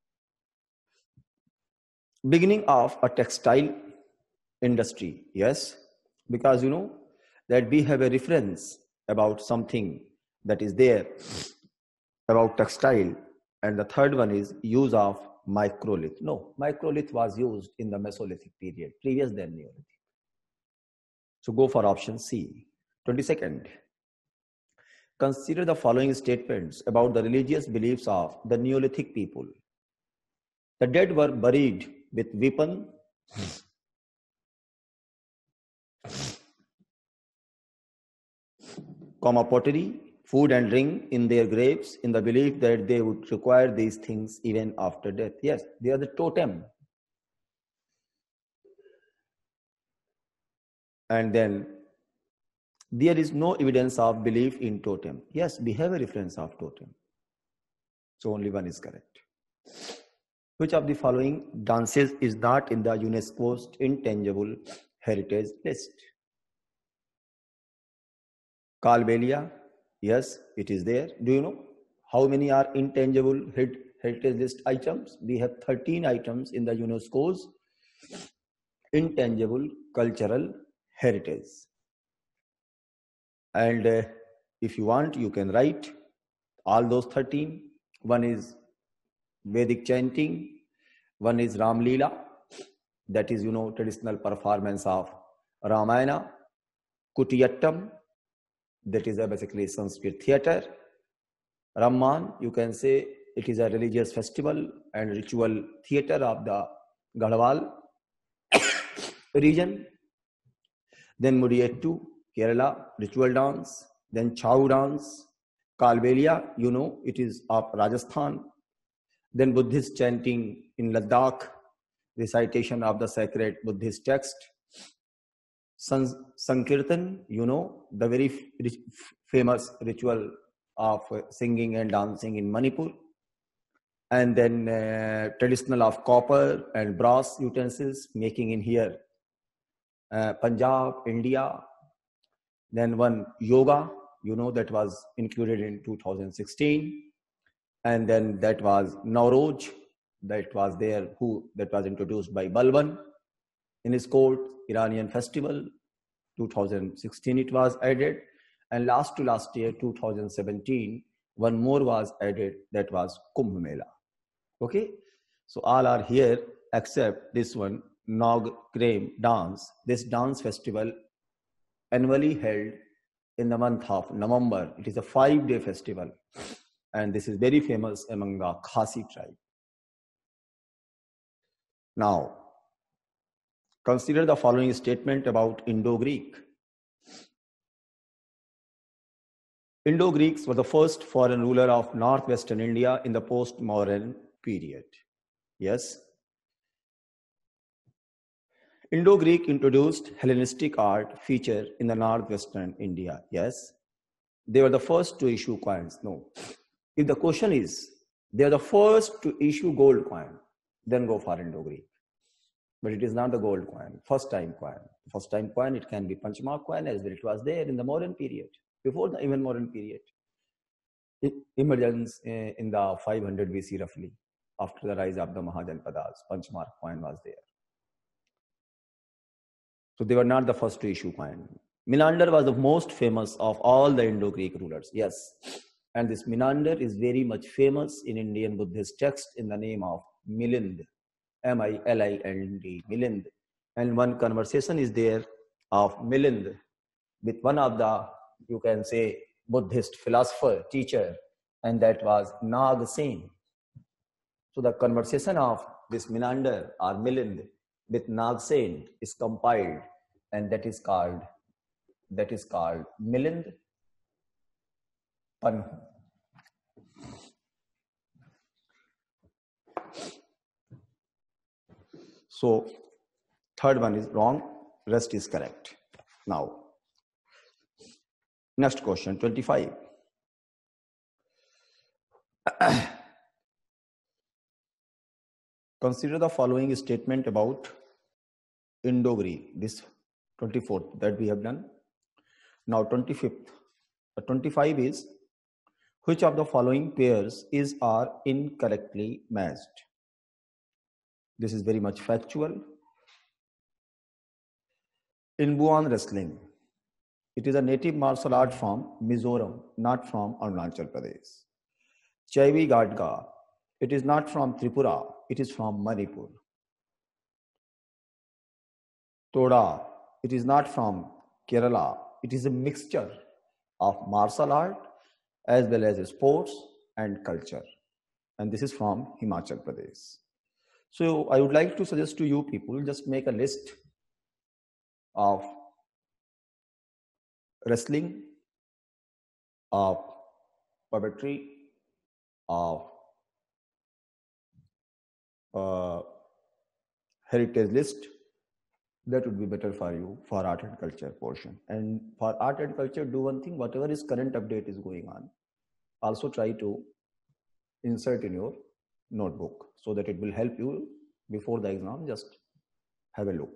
Beginning of a textile industry, yes. Because you know that we have a reference about something that is there about textile, and the third one is use of microlith. No, microlith was used in the Mesolithic period, previous than Neolithic. So go for option C. twenty-second. Consider the following statements about the religious beliefs of the Neolithic people. The dead were buried with weapon, comma, pottery, food and drink in their graves, in the belief that they would require these things even after death. Yes, they are the totem. And then there is no evidence of belief in totem. Yes, we have a reference of totem. So only one is correct. Which of the following dances is not in the UNESCO's intangible heritage list? Kalbelia, yes, it is there. Do you know how many are intangible heritage list items? We have thirteen items in the UNESCO's intangible cultural heritage. And uh, if you want, you can write all those thirteen. One is Vedic chanting, one is Ram Leela, that is, you know, traditional performance of Ramayana, Kutiyattam, that is a basically Sanskrit theater, Ramman, you can say it is a religious festival and ritual theater of the Garhwal region. Then Mudiyettu, Kerala, ritual dance. Then Chau dance, Kalbelia, you know, it is of Rajasthan. Then Buddhist chanting in Ladakh, recitation of the sacred Buddhist text. San Sankirtan, you know, the very famous ritual of singing and dancing in Manipur. And then uh, traditional of copper and brass utensils making in here, uh, Punjab, India. Then one yoga, you know, that was included in two thousand sixteen. And then that was Nowruz, that was there, who that was introduced by Balban in his court, Iranian festival, two thousand sixteen it was added. And last to last year, two thousand seventeen, one more was added, that was Kumbh Mela. Okay, so all are here except this one, Nog Krem dance. This dance festival annually held in the month of November. It is a five-day festival, and this is very famous among the Khasi tribe. Now, consider the following statement about Indo-Greek. Indo-Greeks were the first foreign ruler of northwestern India in the post-modern period. Yes. Indo-Greek introduced Hellenistic art feature in the northwestern India. Yes. They were the first to issue coins. No. If the question is, they are the first to issue gold coin, then go for Indo-Greek. But it is not the gold coin, first time coin. First time coin, it can be Panchmark coin as well. It was there in the modern period, before the even modern period. It emergence in the five hundred B C roughly, after the rise of the Mahajanpadas, Panchmark coin was there. So they were not the first to issue coin. Menander was the most famous of all the Indo-Greek rulers. Yes. And this Menander is very much famous in Indian Buddhist text in the name of Milind. M I L I N D, Milind. And one conversation is there of Milind with one of the, you can say, Buddhist philosopher, teacher, and that was Nag-Sen. So the conversation of this Menander or Milind with Nag-Sen is compiled, and that is called, that is called Milind Panhu. So third one is wrong, rest is correct. Now, next question, twenty-five. Consider the following statement about Indo-Greek, this twenty-fourth that we have done. Now twenty-fifth. The twenty-five is, which of the following pairs is or incorrectly matched? This is very much factual. Inbuan wrestling. It is a native martial art from Mizoram, not from Arunachal Pradesh. Chaivi Gadga. It is not from Tripura, it is from Manipur. Toda. It is not from Kerala. It is a mixture of martial art as well as sports and culture. And this is from Himachal Pradesh. So I would like to suggest to you people, just make a list of wrestling, of poetry, of uh, heritage list. That would be better for you for art and culture portion. And for art and culture, do one thing, whatever is current update is going on, also try to insert in your notebook so that it will help you before the exam. Just have a look.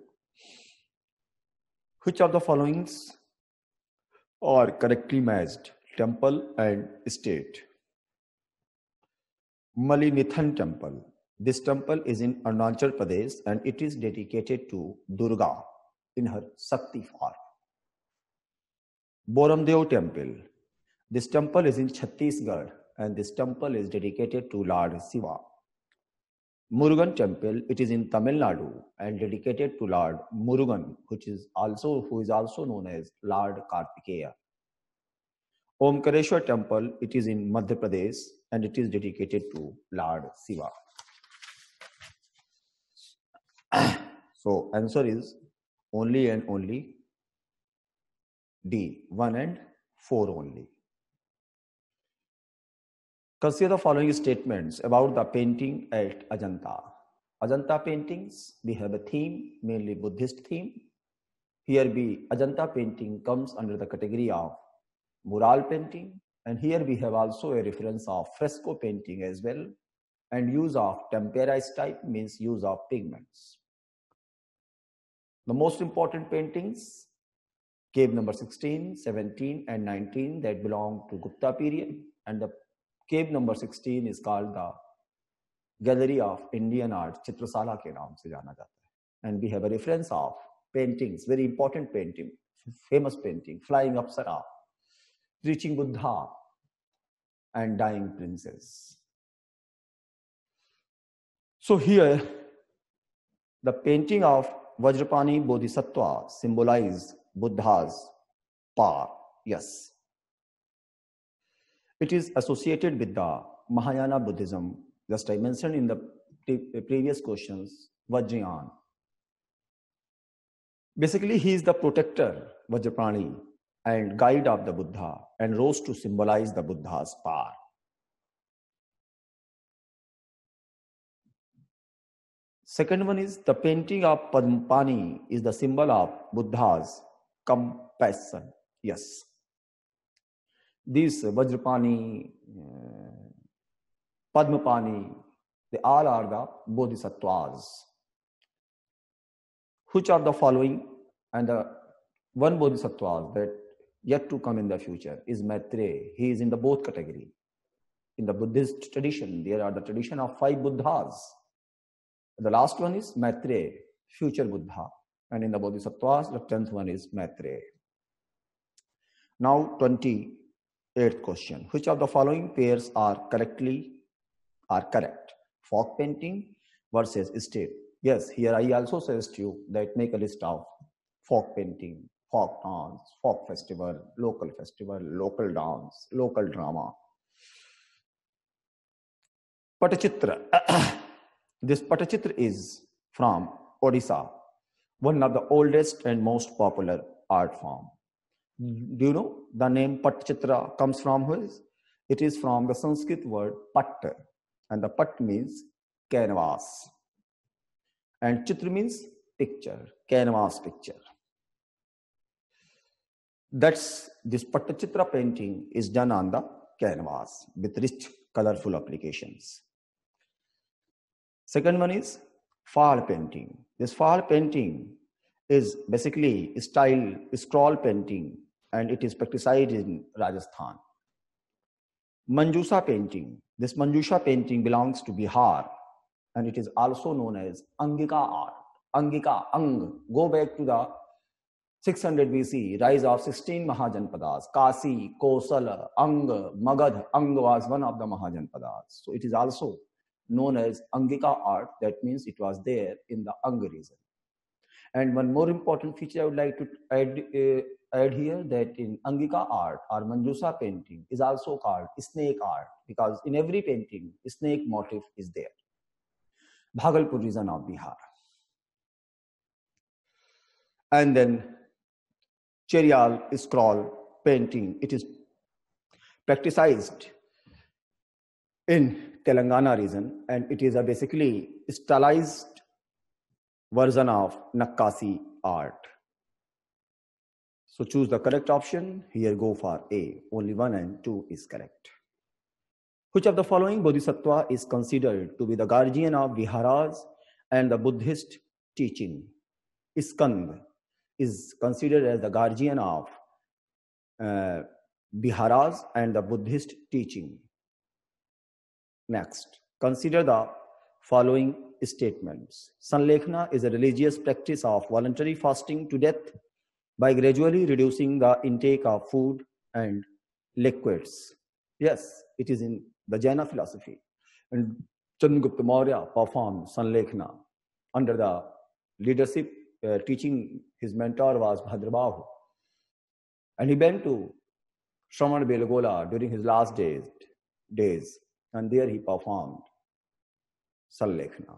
Which of the followings are correctly matched? Temple and state. Malinithan temple. This temple is in Arunachal Pradesh and it is dedicated to Durga in her Shakti form. Boramdev Temple. This temple is in Chhattisgarh and this temple is dedicated to Lord Shiva. Murugan Temple, it is in Tamil Nadu and dedicated to Lord Murugan, which is also who is also known as Lord Kartikeya. Omkareshwar Temple, it is in Madhya Pradesh and it is dedicated to Lord Shiva. So answer is only and only D, one and four only. Consider the following statements about the painting at Ajanta. Ajanta paintings, we have a theme, mainly Buddhist theme. Here we, Ajanta painting comes under the category of mural painting, and here we have also a reference of fresco painting as well, and use of temperized type means use of pigments. The most important paintings, cave number sixteen, seventeen and nineteen, that belong to Gupta period, and the cave number sixteen is called the Gallery of Indian Art, Chitrasala ke naam se jana jata hai. And we have a reference of paintings, very important painting, famous painting, Flying Apsara, Preaching Buddha, and Dying Princess. So here, the painting of Vajrapani Bodhisattva symbolize Buddha's power. Yes. It is associated with the Mahayana Buddhism, just I mentioned in the pre previous questions, Vajrayana. Basically, he is the protector, Vajrapani, and guide of the Buddha, and rose to symbolize the Buddha's power. Second one is the painting of Padmapani is the symbol of Buddha's compassion. Yes. These Vajrapani, uh, Padmapani, they all are the Bodhisattvas. Which are the following? And the one Bodhisattva that yet to come in the future is Maitreya. He is in the both category. In the Buddhist tradition, there are the tradition of five Buddhas. The last one is Maitreya, future Buddha. And in the Bodhisattvas, the tenth one is Maitreya. Now, twenty-eighth question. Which of the following pairs are correctly are correct? Folk painting versus state. Yes, here I also suggest you that make a list of folk painting, folk dance, folk festival, local festival, local dance, local drama. Patachitra. This Patachitra is from Odisha, one of the oldest and most popular art form. Do you know the name Patachitra comes from who is? It is from the Sanskrit word Pat, and the Pat means canvas. And Chitra means picture, canvas picture. That's this Patachitra painting is done on the canvas with rich, colorful applications. Second one is fall painting. This fall painting is basically style scroll painting, and it is practiced in Rajasthan. Manjusha painting. This Manjusha painting belongs to Bihar, and it is also known as Angika art. Angika, Ang. Go back to the six hundred B C, rise of sixteen Mahajanpadas. Kasi, Kosala, Ang, Magad. Ang was one of the Mahajanpadas. So it is also known as Angika art. That means it was there in the Ang region. And one more important feature I would like to add, uh, add here, that in Angika art or Manjusha painting is also called snake art, because in every painting, snake motif is there. Bhagalpur region of Bihar. And then Cherial scroll painting. It is practiced in Telangana region, and it is a basically stylized version of Nakkasi art. So choose the correct option. Here go for A. Only one and two is correct. Which of the following Bodhisattva is considered to be the guardian of Viharas and the Buddhist teaching? Skanda is considered as the guardian of uh, Viharas and the Buddhist teaching. Next, consider the following statements. Sanlekhana is a religious practice of voluntary fasting to death by gradually reducing the intake of food and liquids. Yes, it is in the Jaina philosophy. And Chandragupta Maurya performed Sanlekhana under the leadership, uh, teaching his mentor was Bhadrabahu. And he went to Shravan Belagola during his last days, days, and there he performed Sanlekhana.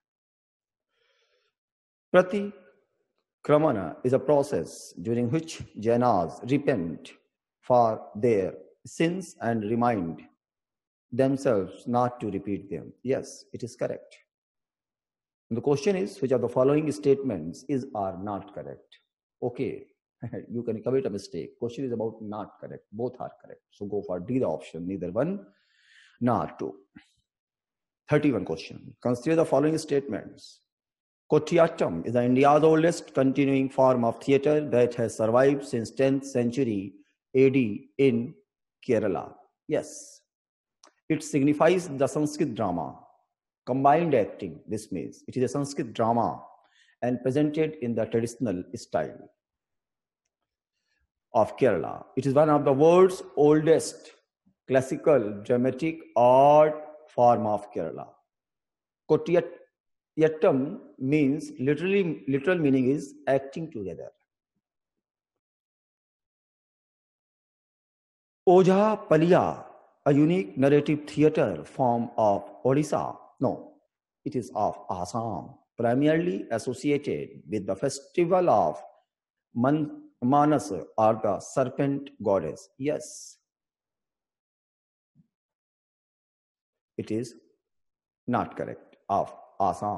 Prati Kramana is a process during which Jainas repent for their sins and remind themselves not to repeat them. Yes, it is correct. And the question is, which of the following statements is or not correct? Okay, you can commit a mistake. Question is about not correct. Both are correct. So go for D, the option, neither one nor two. thirty-one question. Consider the following statements. Kotiyattam is India's oldest continuing form of theatre that has survived since tenth century A D in Kerala. Yes. It signifies the Sanskrit drama, combined acting, this means. It is a Sanskrit drama and presented in the traditional style of Kerala. It is one of the world's oldest classical dramatic art form of Kerala. Kotiyattam means, literally, literal meaning is acting together. Ojha Paliya, a unique narrative theatre form of Odisha. No, it is of Assam, primarily associated with the festival of Man Manas or the serpent goddess. Yes, it is not correct, of Assam.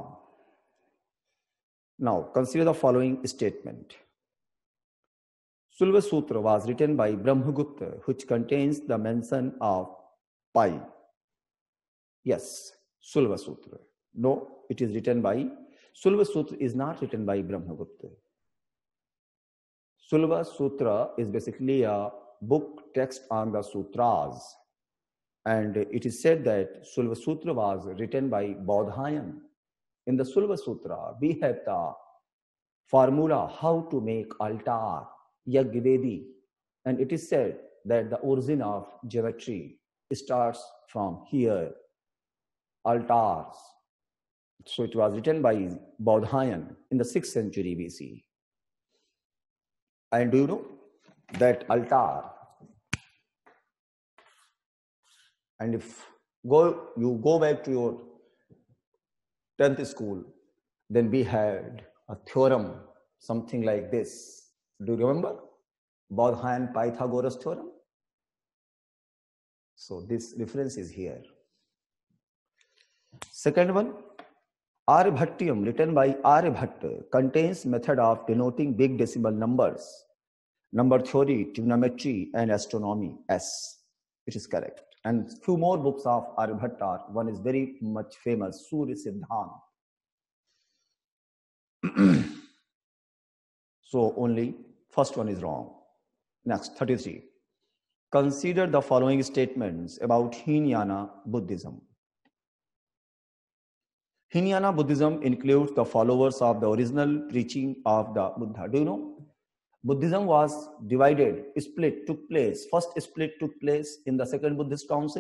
Now, consider the following statement. Sulva Sutra was written by Brahmagupta, which contains the mention of Pi. Yes, Sulva Sutra. No, it is written by, Sulva Sutra is not written by Brahmagupta. Sulva Sutra is basically a book text on the sutras. And it is said that Sulva Sutra was written by Bodhayan. In the Sulva Sutra, we have the formula how to make altar, Yajna-vedi. And it is said that the origin of geometry starts from here, altars. So it was written by Bodhayan in the sixth century B C. And do you know that altar? And if go you go back to your tenth school, then we had a theorem, something like this. Do you remember? Bodhayan Pythagoras theorem. So this reference is here. Second one, Aryabhatyam, written by Aryabhatta, contains method of denoting big decimal numbers, number theory, trigonometry, and astronomy. S. It is correct. And few more books of Aryabhatta. One is very much famous, Surya Siddhant. So only first one is wrong. Next, thirty-three. Consider the following statements about Hinayana Buddhism. Hinayana Buddhism includes the followers of the original preaching of the Buddha. Do you know? Buddhism was divided, split, took place. First split took place in the Second Buddhist Council.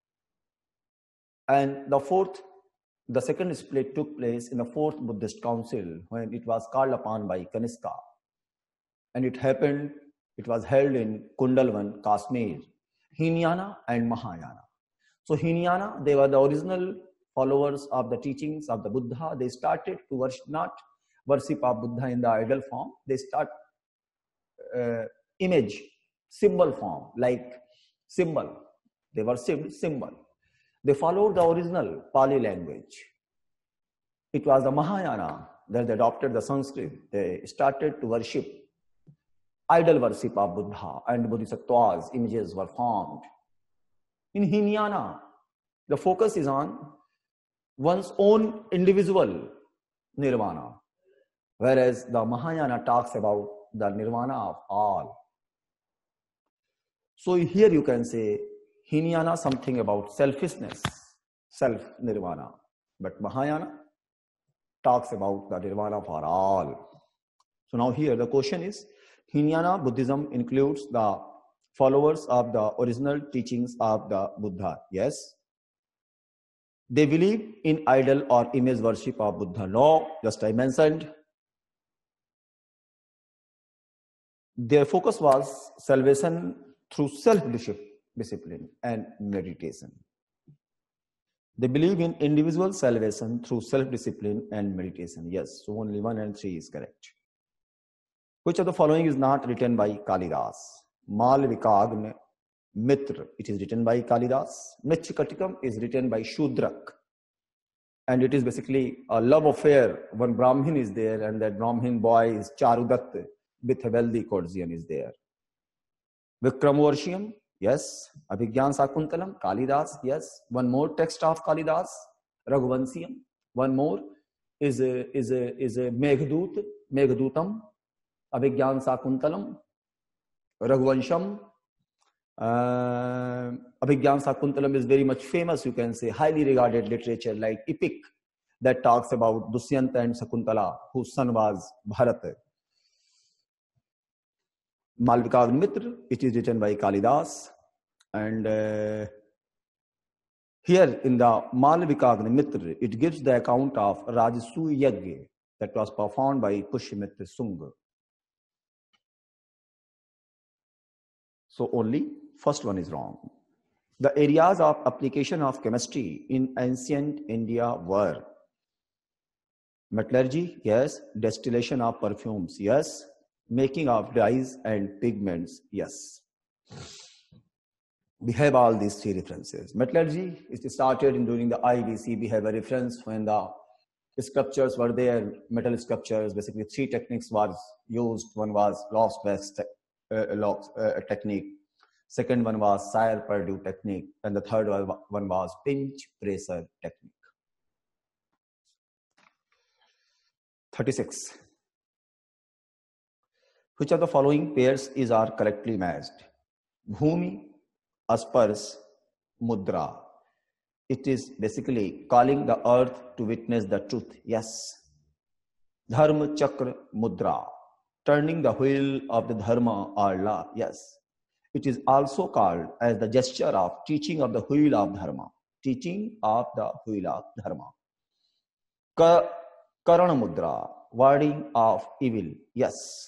And the fourth, the second split took place in the Fourth Buddhist Council when it was called upon by Kanishka. And it happened, it was held in Kundalwan, Kashmir, Hinayana and Mahayana. So Hinayana, they were the original followers of the teachings of the Buddha. They started to worship, not worship of Buddha in the idol form. They start uh, image, symbol form, like symbol. They worshipped symbol. They followed the original Pali language. It was the Mahayana that they adopted the Sanskrit. They started to worship, idol worship of Buddha, and Bodhisattvas, images were formed. In Hinayana, the focus is on one's own individual nirvana, whereas the Mahayana talks about the nirvana of all. So here you can say Hinayana something about selfishness, self nirvana, but Mahayana talks about the nirvana for all. So now here the question is, Hinayana Buddhism includes the followers of the original teachings of the Buddha. Yes. They believe in idol or image worship of Buddha. No, just I mentioned. Their focus was salvation through self-discipline and meditation. They believe in individual salvation through self-discipline and meditation. Yes, so only one and three is correct. Which of the following is not written by Kalidas? Malvikagna Mitra, it is written by Kalidas. Mrichkatikam is written by Shudrak. And it is basically a love affair. One Brahmin is there, and that Brahmin boy is Charudatta with a wealthy courtesan is there. Vikramvarshiyam, yes. Abhigyan Sakuntalam, Kalidas, yes. One more text of Kalidas, Raghuvansiyam. One more is a, is a, is a Meghdut, Meghdootam, Abhigyan Sakuntalam, Raghuvansham. Uh, Abhigyan Sakuntalam is very much famous, you can say, highly regarded literature like epic that talks about Dushyanta and Sakuntala, whose son was Bharata. Malvikagna Mitra, it is written by Kalidas. And uh, here in the Malvikagna Mitra, it gives the account of Rajasuya Yagya that was performed by Pushyamitra Sunga. So only first one is wrong. The areas of application of chemistry in ancient India were metallurgy, yes. Distillation of perfumes, yes. Making of dyes and pigments, yes. We have all these three references. Metallurgy is started in, during the I B C. We have a reference when the sculptures were there, metal sculptures. Basically, three techniques was used. One was Loss-based uh, loss, uh, technique. Second one was Sayre-Purdue technique. And the third one was pinch pressure technique. thirty-six. Which of the following pairs is are correctly matched? Bhumi, Aspars, Mudra. It is basically calling the earth to witness the truth. Yes. Dharma, Chakra, Mudra. Turning the wheel of the Dharma or law. Yes. It is also called as the gesture of teaching of the wheel of Dharma. Teaching of the wheel of Dharma. Ka Karana Mudra. Warding of evil. Yes.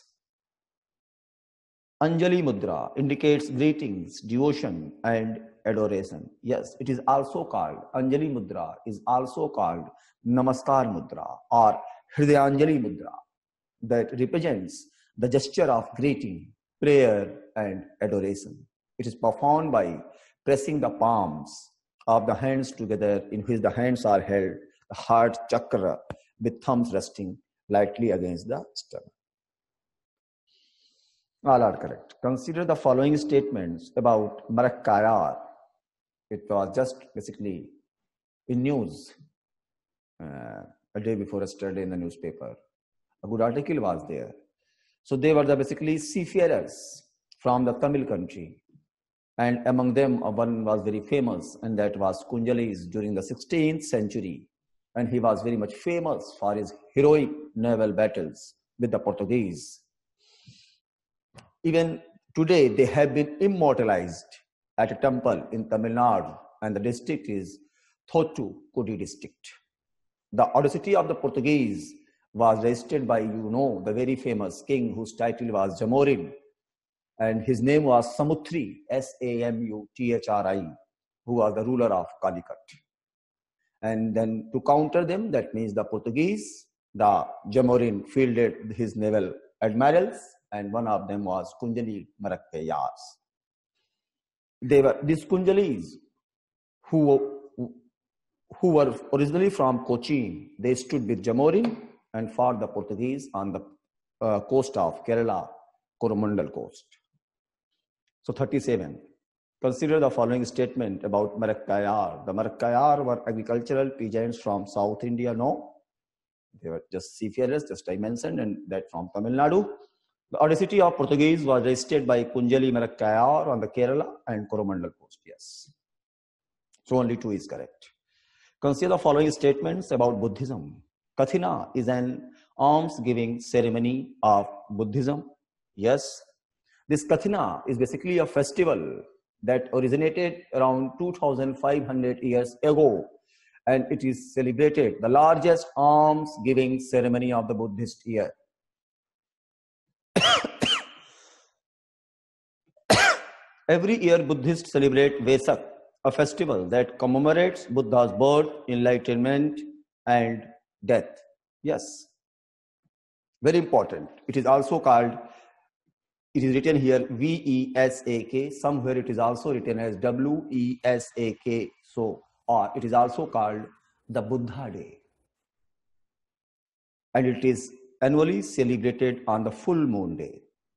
Anjali Mudra indicates greetings, devotion and adoration. Yes, it is also called, Anjali Mudra is also called Namaskar Mudra or Hridayanjali Mudra that represents the gesture of greeting, prayer and adoration. It is performed by pressing the palms of the hands together in which the hands are held, the heart chakra with thumbs resting lightly against the sternum. All are correct. Consider the following statements about Marakkayar. It was just basically in news uh, a day before yesterday in the newspaper. A good article was there. So they were the basically seafarers from the Tamil country. And among them, one was very famous, and that was Kunjalis during the sixteenth century. And he was very much famous for his heroic naval battles with the Portuguese. Even today, they have been immortalized at a temple in Tamil Nadu, and the district is Thottukudi district. The audacity of the Portuguese was registered by, you know, the very famous king whose title was Jamorin, and his name was Samutri, S A M U T H R I, who was the ruler of Calicut. And then to counter them, that means the Portuguese, the Jamorin fielded his naval admirals, and one of them was Kunjali Marakkayars. They were these Kunjalis who, who were originally from Cochin. They stood with Jamorin and fought the Portuguese on the uh, coast of Kerala, Coromandel coast. So thirty-seven. Consider the following statement about Marakkayar. The Marakkayar were agricultural peasants from South India. No, they were just seafarers, just I mentioned, and that from Tamil Nadu. The audacity of Portuguese was registered by Kunjali Marakkayar on the Kerala and Coromandel coast. Yes. So only two is correct. Consider the following statements about Buddhism. Kathina is an alms-giving ceremony of Buddhism. Yes, this Kathina is basically a festival that originated around two thousand five hundred years ago, and it is celebrated the largest alms-giving ceremony of the Buddhist year. Every year, Buddhists celebrate Vesak, a festival that commemorates Buddha's birth, enlightenment, and death. Yes, very important. It is also called, it is written here V E S A K. Somewhere it is also written as W E S A K. So, or it is also called the Buddha Day. And it is annually celebrated on the full moon day.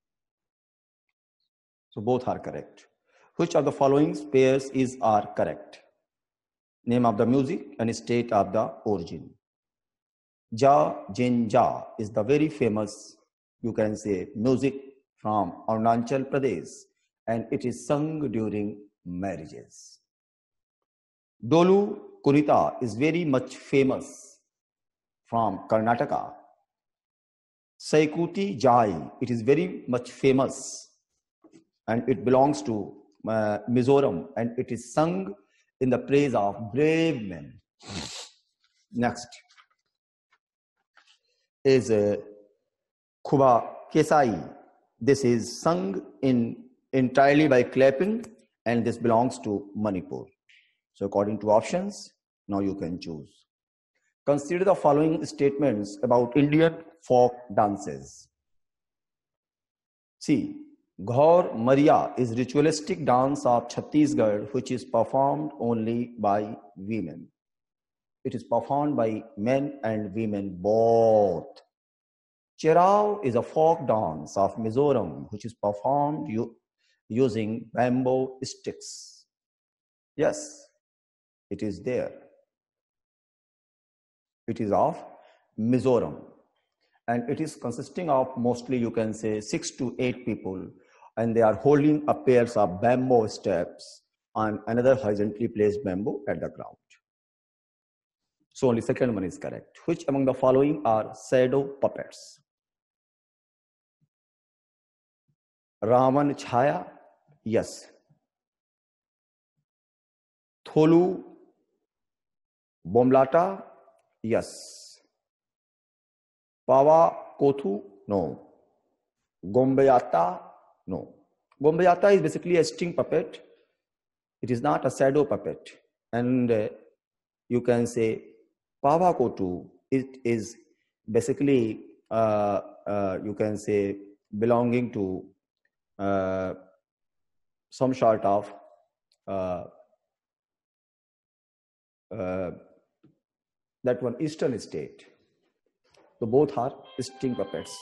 So both are correct. Which of the following pairs is are correct? Name of the music and state of the origin. Ja Jin Ja is the very famous, you can say, music from Arunachal Pradesh, and it is sung during marriages. Dolu Kunita is very much famous from Karnataka. Saikuti Jai, it is very much famous and it belongs to uh, Mizoram, and it is sung in the praise of brave men. Next is uh, Khuba Kesai. This is sung in entirely by clapping, and this belongs to Manipur. So according to options, now you can choose. Consider the following statements about Indian folk dances. See, Ghaur Maria is ritualistic dance of Chhattisgarh which is performed only by women. It is performed by men and women both. Cherao is a folk dance of Mizoram which is performed using bamboo sticks. Yes, it is there. It is of Mizoram, and it is consisting of mostly, you can say, six to eight people, and they are holding a pairs of bamboo steps on another horizontally placed bamboo at the ground. So only second one is correct. Which among the following are shadow puppets? Raman Chhaya, yes. Tholu Bomlata, yes. Pawa Kothu, no. Gombayata, no. Gombayata is basically a sting puppet. It is not a shadow puppet. And uh, you can say Pawa Kothu, it is basically, uh, uh, you can say, belonging to uh, some sort of uh, uh, that one eastern state. So both are sting puppets.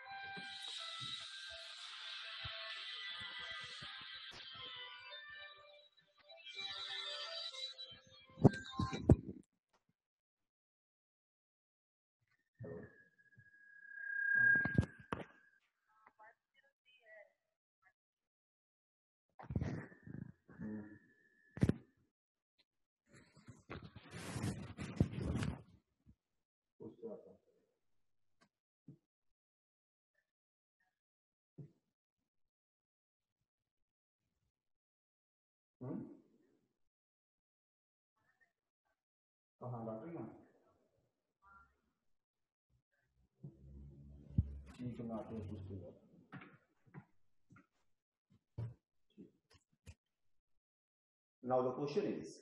Now the question is,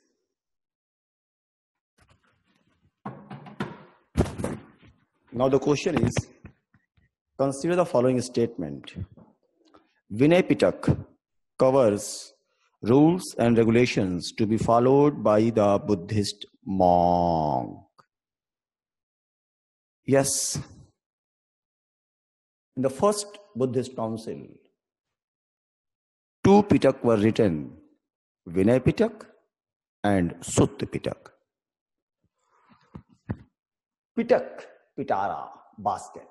now the question is, consider the following statement. Vinay Pitak covers rules and regulations to be followed by the Buddhist monk. Yes, in the first Buddhist council, two Pitak were written, Vinay Pitak and Sutta Pitak. Pitak, Pitara, basket.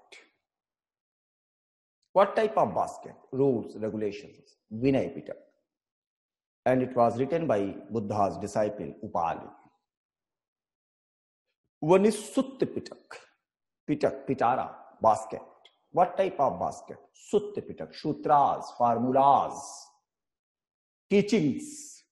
What type of basket? Rules, regulations, Vinay Pitak. And it was written by Buddha's disciple, Upali. One is Sutta Pitak. Pitak, Pitara, basket. What type of basket? Sutta Pitak, Sutras, formulas, teachings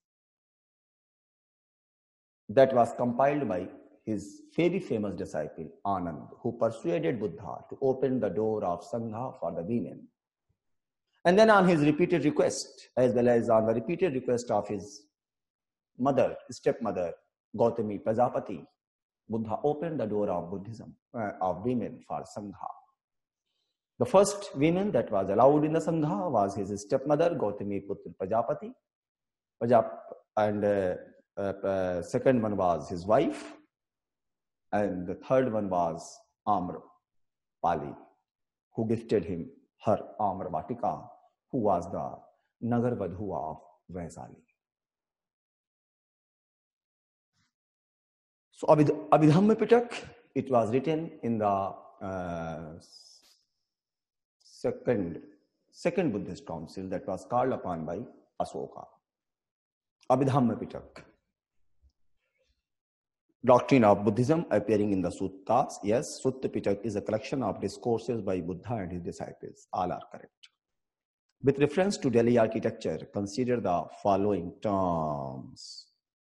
that was compiled by his very famous disciple Anand, who persuaded Buddha to open the door of Sangha for the women. And then on his repeated request, as well as on the repeated request of his mother, stepmother, Gautami Prajapati, Buddha opened the door of Buddhism, uh, of women for Sangha. The first woman that was allowed in the Sangha was his stepmother, Gautami Putra Prajapati. Prajap, and uh, uh, uh, second one was his wife. And the third one was Amr Pali, who gifted him her Amr Vatika, who was the Nagar Vadhu of Vaisali. So Abhidhamma Pitak, it was written in the uh, second, second Buddhist council that was called upon by Asoka. Abhidhamma Pitak. Doctrine of Buddhism appearing in the Suttas. Yes, Sutta Pitak is a collection of discourses by Buddha and his disciples. All are correct. With reference to Delhi architecture, consider the following terms.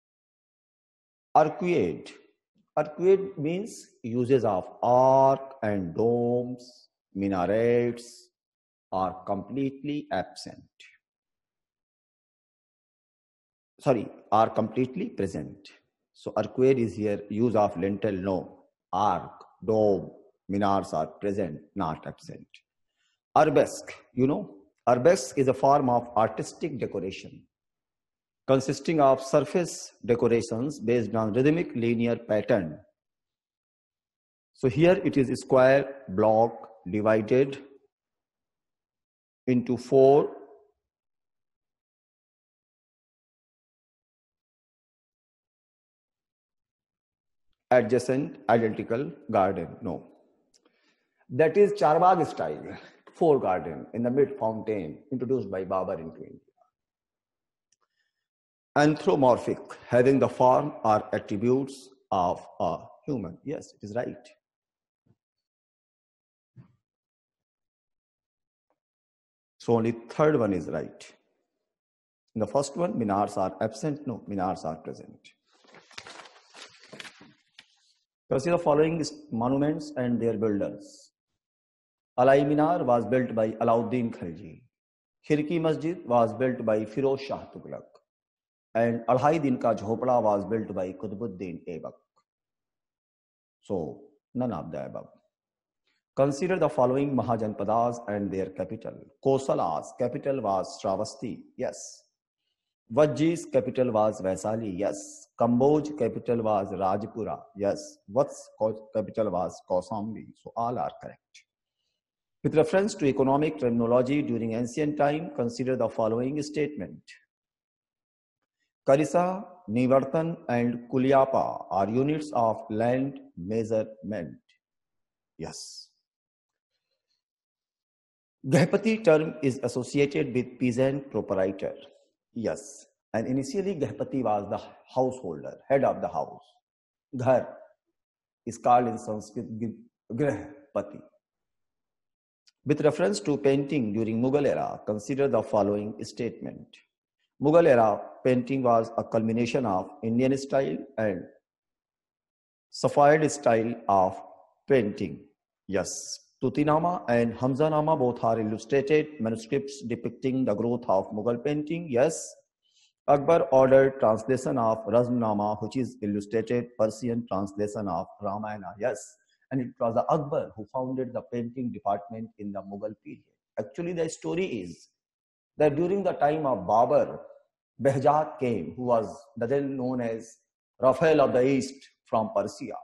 Arcuate. Arcuate means uses of arc and domes, minarets are completely absent. Sorry, are completely present. So arcuate is here, use of lintel, no. Arc, dome, minars are present, not absent. Arabesque, you know, arabesque is a form of artistic decoration consisting of surface decorations based on rhythmic linear pattern. So here it is a square block divided into four adjacent identical garden. No. That is Charbagh style, four garden in the mid fountain introduced by Babar into India. Anthropomorphic, having the form or attributes of a human. Yes, it is right. So only third one is right. In the first one, minars are absent. No, minars are present. Consider the following monuments and their builders. Alai Minar was built by Alauddin Khalji. Khirki Masjid was built by Firoz Shah Tughlaq. And Adhai Din Ka Jhopda was built by Qutbuddin Aibak. So, none of the above. Consider the following Mahajanpadas and their capital. Kosala's capital was Shravasti. Yes. Vajji's capital was Vaisali. Yes. Kamboj capital was Rajpura. Yes. Vat's capital was Kausambi. So all are correct. With reference to economic terminology during ancient time, consider the following statement. Karisa, Nivartan and Kulyapa are units of land measurement. Yes. Gahpati term is associated with peasant proprietor. Yes. And initially Gahpati was the householder, head of the house. Ghar is called in Sanskrit Grahpati. With reference to painting during Mughal era, consider the following statement. Mughal era painting was a culmination of Indian style and Safavid style of painting. Yes. Tutinama and Hamzanama both are illustrated manuscripts depicting the growth of Mughal painting. Yes. Akbar ordered translation of Razmnama, which is illustrated Persian translation of Ramayana. Yes. And it was the Akbar who founded the painting department in the Mughal period. Actually, the story is that during the time of Babar, Behjat came, who was then known as Raphael of the East from Persia.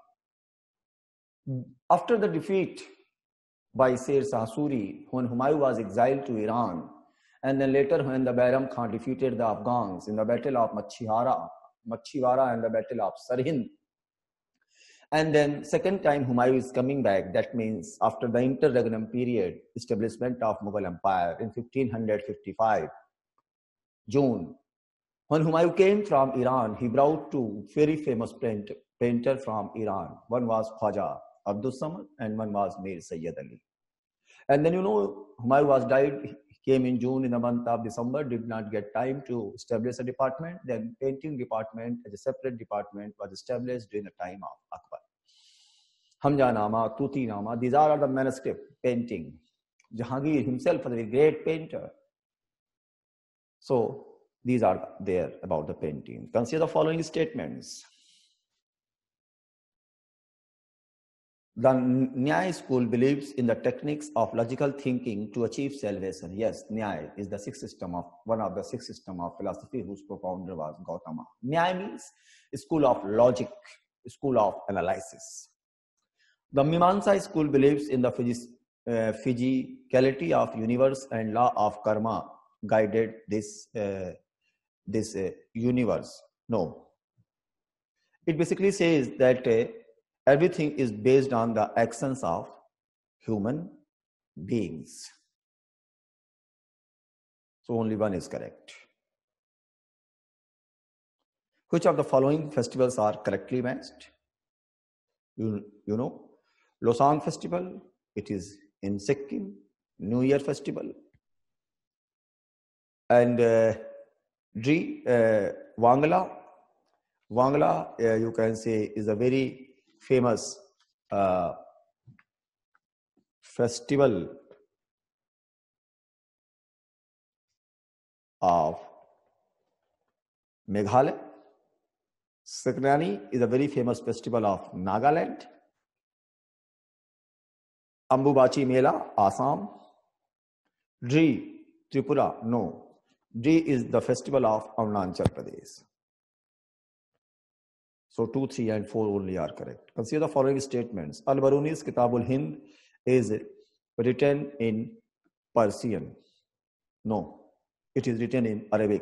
After the defeat by Sher Shah Suri, when Humayun was exiled to Iran, and then later when the Bairam Khan defeated the Afghans in the battle of Machhiwara, Machhiwara and the battle of Sirhind. And then second time Humayun is coming back, that means after the interregnum period, establishment of Mughal Empire in fifteen fifty-five, June. When Humayun came from Iran, he brought two very famous painter from Iran. One was Khwaja Abdul Samad and one was Mir Sayyid Ali. And then, you know, Humayun was died, he came in June, in the month of December, did not get time to establish a department. Then painting department as a separate department was established during the time of Akbar. Hamjanama, Tutinama, these are the manuscript painting. Jahangir himself was a great painter. So these are there about the painting. Consider the following statements. The Nyaya school believes in the techniques of logical thinking to achieve salvation. Yes, Nyaya is the sixth system of one of the six system of philosophy whose propounder was Gautama. Nyaya means school of logic, school of analysis. The Mimamsa school believes in the uh, physicality of universe and law of karma guided this uh, this uh, universe. No, it basically says that. Uh, Everything is based on the actions of human beings. So only one is correct. Which of the following festivals are correctly matched? You, you know, Losang festival, it is in Sikkim. New Year festival. And uh, Dri, uh, Wangala. Wangala, uh, you can say, is a very famous uh, festival of Meghalaya. Sakrani is a very famous festival of Nagaland. Ambubachi Mela, Assam. Dri, Tripura, no. Dri is the festival of Arunachal Pradesh. So two, three, and four only are correct. Consider the following statements. Al-Baruni's Kitabul Hind is written in Persian. No, it is written in Arabic.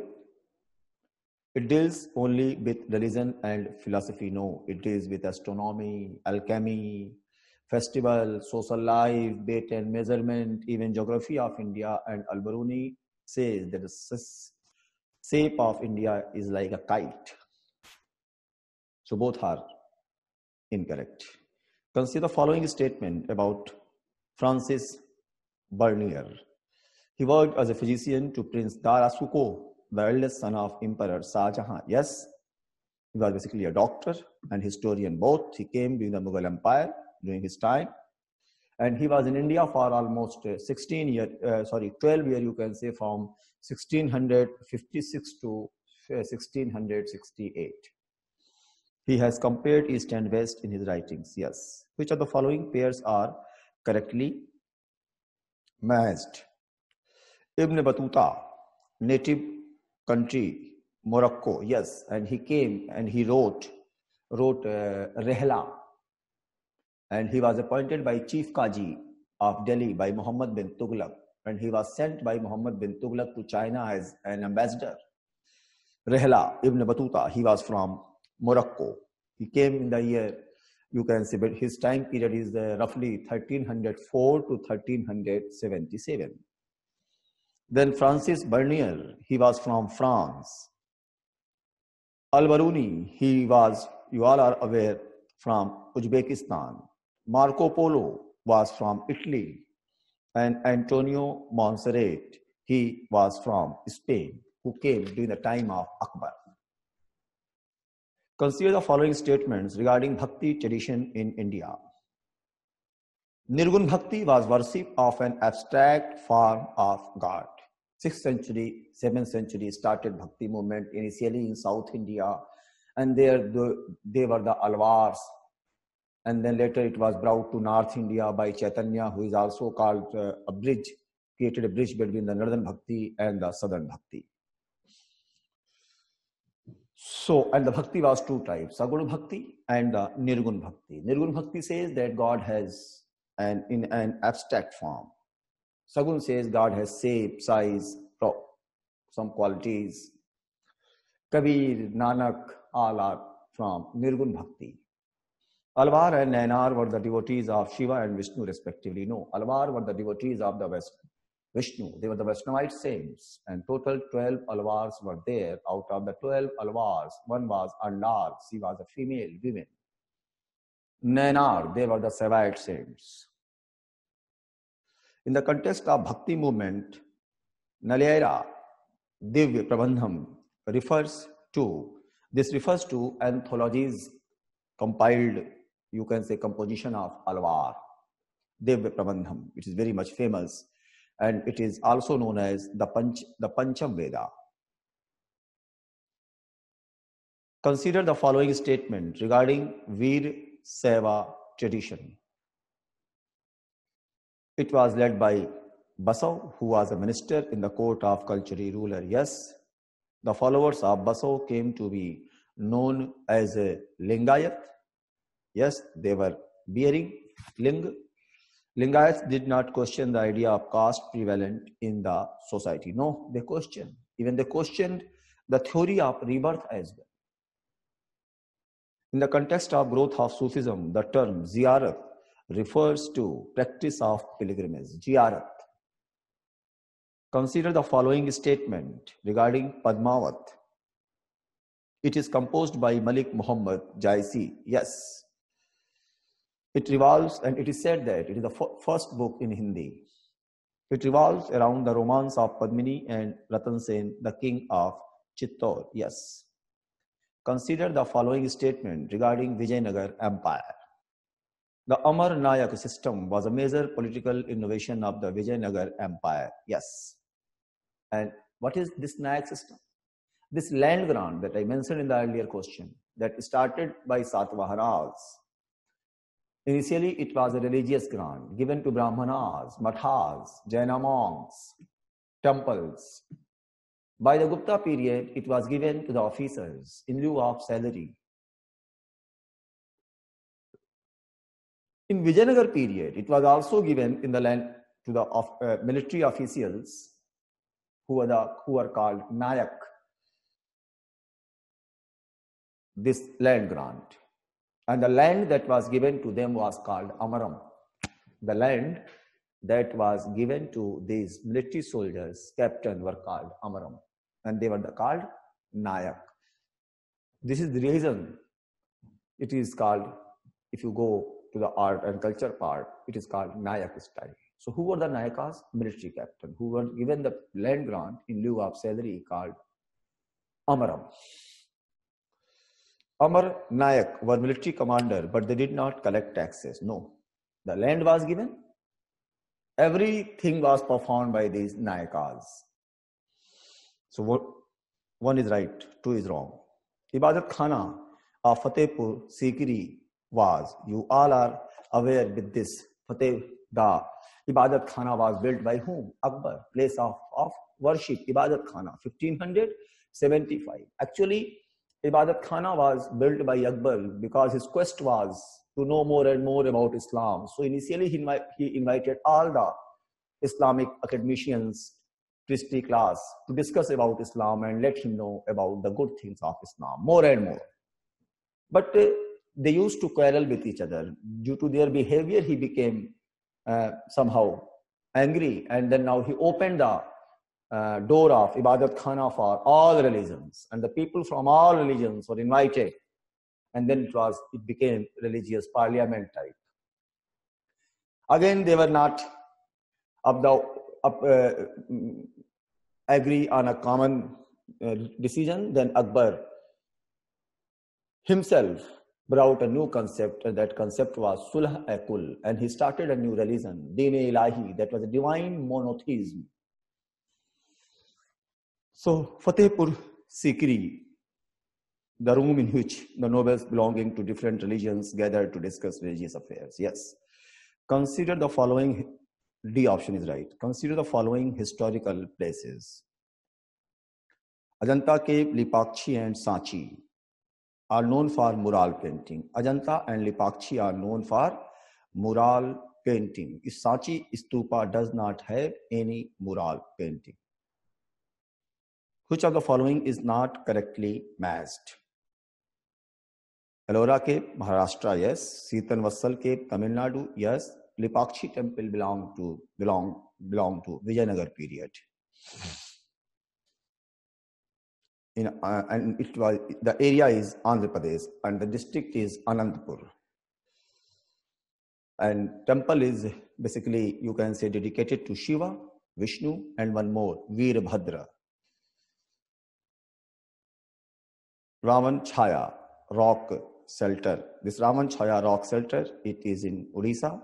It deals only with religion and philosophy. No, it deals with astronomy, alchemy, festival, social life, date and measurement, even geography of India. And Al-Baruni says that the shape of India is like a kite. So both are incorrect. Consider the following statement about Francis Bernier. He worked as a physician to Prince Dara Shikoh, the eldest son of Emperor Shah Jahan. Yes, he was basically a doctor and historian both. He came during the Mughal Empire during his time. And he was in India for almost sixteen years, uh, sorry, twelve years, you can say, from sixteen fifty-six to sixteen sixty-eight. He has compared East and West in his writings. Yes. Which of the following pairs are correctly matched? Ibn Battuta, native country, Morocco. Yes. And he came and he wrote, wrote uh, Rehla. And he was appointed by Chief Qazi of Delhi by Muhammad bin Tughlaq. And he was sent by Muhammad bin Tughlaq to China as an ambassador. Rehla, Ibn Battuta, he was from Morocco. He came in the year, you can say, but his time period is uh, roughly thirteen oh four to thirteen seventy-seven. Then Francis Bernier, he was from France. Al-Baruni, he was, you all are aware, from Uzbekistan. Marco Polo was from Italy. And Antonio Montserrat, he was from Spain, who came during the time of Akbar. Consider the following statements regarding Bhakti tradition in India. Nirgun Bhakti was worship of an abstract form of God. sixth century, seventh century started Bhakti movement initially in South India, and there the, they were the Alvars. And then later it was brought to North India by Chaitanya, who is also called uh, a bridge, created a bridge between the Northern Bhakti and the Southern Bhakti. So, and the Bhakti was two types, Saguna Bhakti and the Nirgun Bhakti. Nirgun Bhakti says that God has an, in an abstract form. Sagun says God has shape, size, some qualities. Kabir, Nanak, all are from Nirgun Bhakti. Alvar and Nainar were the devotees of Shiva and Vishnu respectively. No, Alvar were the devotees of the West. Vishnu, they were the Vaishnavite saints, and total twelve Alvars were there. Out of the twelve Alvars, one was Andal, she was a female woman. Nayanar, they were the Saivite saints. In the context of Bhakti movement, Nalayira Divya Prabandham refers to, this refers to anthologies compiled, you can say, composition of Alvar, Divya Prabandham, which is very much famous, and it is also known as the, Panch, the Pancham Veda. Consider the following statement regarding Veer Seva tradition. It was led by Basav, who was a minister in the court of Kalchari ruler. Yes, the followers of Basav came to be known as a Lingayat. Yes, they were bearing Ling. Lingayats did not question the idea of caste prevalent in the society. No, they questioned. Even they questioned the theory of rebirth as well. In the context of growth of Sufism, the term ziyarat refers to practice of pilgrimage, ziyarat. Consider the following statement regarding Padmavat. It is composed by Malik Muhammad Jaisi. Yes. It revolves, and it is said that it is the first book in Hindi. It revolves around the romance of Padmini and Ratan Sen, the king of Chittor. Yes. Consider the following statement regarding Vijayanagar Empire. The Amar Nayak system was a major political innovation of the Vijayanagar Empire. Yes. And what is this Nayak system? This land grant that I mentioned in the earlier question, that started by Satavahanas. Initially, it was a religious grant given to Brahmanas, Mathas, Jaina monks, temples. By the Gupta period, it was given to the officers in lieu of salary. In Vijayanagar period, it was also given in the land to the uh, military officials who are, the, who are called Nayak, this land grant. And the land that was given to them was called Amaram. The land that was given to these military soldiers, captain, were called Amaram. And they were the, called Nayak. This is the reason it is called, if you go to the art and culture part, it is called Nayak style. So who were the Nayakas? Military captain, who were given the land grant in lieu of salary, called Amaram. Amar Nayak were military commander, but they did not collect taxes. No. The land was given. Everything was performed by these Nayakas. So what, one is right, two is wrong. Ibadat Khana of Fatehpur Sikri was, you all are aware with this, Fateh, the Ibadat Khana was built by whom? Akbar, place of, of worship, Ibadat Khana, fifteen seventy-five. Actually, Ibadat Khana was built by Akbar because his quest was to know more and more about Islam. So initially he, invi he invited all the Islamic academicians, priestly class, to discuss about Islam and let him know about the good things of Islam, more and more. But uh, they used to quarrel with each other. Due to their behavior, he became uh, somehow angry, and then now he opened the uh, door of Ibadat Khana for all religions, and the people from all religions were invited, and then it was it became religious parliament type. Again, they were not up the up, uh, agree on a common uh, decision. Then Akbar himself brought a new concept, and that concept was Sulh-e-Kul, and he started a new religion, Din-e-Ilahi, that was a divine monotheism. So Fatehpur Sikri, the room in which the nobles belonging to different religions gathered to discuss religious affairs. Yes. Consider the following, D option is right. Consider the following historical places. Ajanta Cave, Lipakshi and Sanchi are known for mural painting. Ajanta and Lipakshi are known for mural painting. Sanchi Stupa does not have any mural painting. Which of the following is not correctly matched? Ellora Cave, Maharashtra, yes. Seetan Vassal Cave, Tamil Nadu, yes. Lipakshi temple belong to belong belong to Vijayanagar period. In, uh, and it was the area is Andhra Pradesh and the district is Anantapur. And temple is basically, you can say, dedicated to Shiva, Vishnu, and one more, Veerbhadra. Raman Chaya rock shelter. This Raman Chaya rock shelter, it is in Odisha.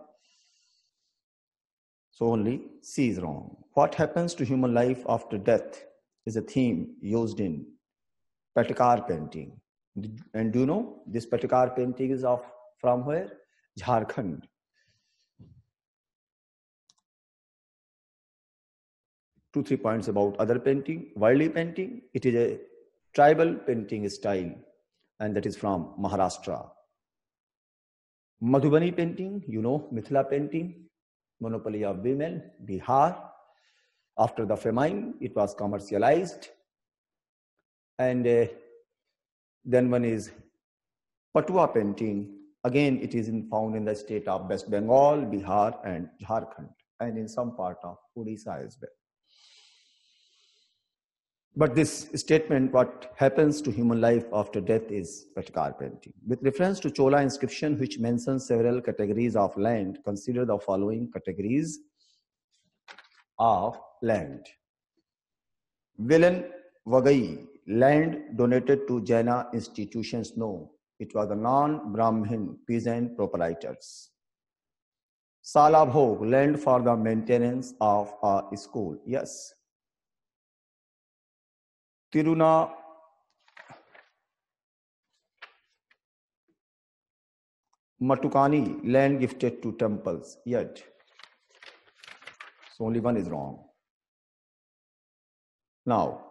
So only C is wrong. What happens to human life after death is a theme used in Patakar painting. And do you know this Patakar painting is of from where? Jharkhand. Two, three points about other painting. Worldly painting, it is a tribal painting style, and that is from Maharashtra. Madhubani painting, you know, Mithila painting, monopoly of women, Bihar. After the famine, it was commercialized. And uh, then one is Patua painting. Again, it is in, found in the state of West Bengal, Bihar, and Jharkhand, and in some part of Odisha as well. But this statement, what happens to human life after death, is Patakar painting. With reference to Chola inscription, which mentions several categories of land, consider the following categories of land. Villain Vagai, land donated to Jaina institutions, no. It was the non-Brahmin peasant proprietors. Salabhog, land for the maintenance of a school, yes. Tiruna Matukani, land gifted to temples, yet. So only one is wrong. Now,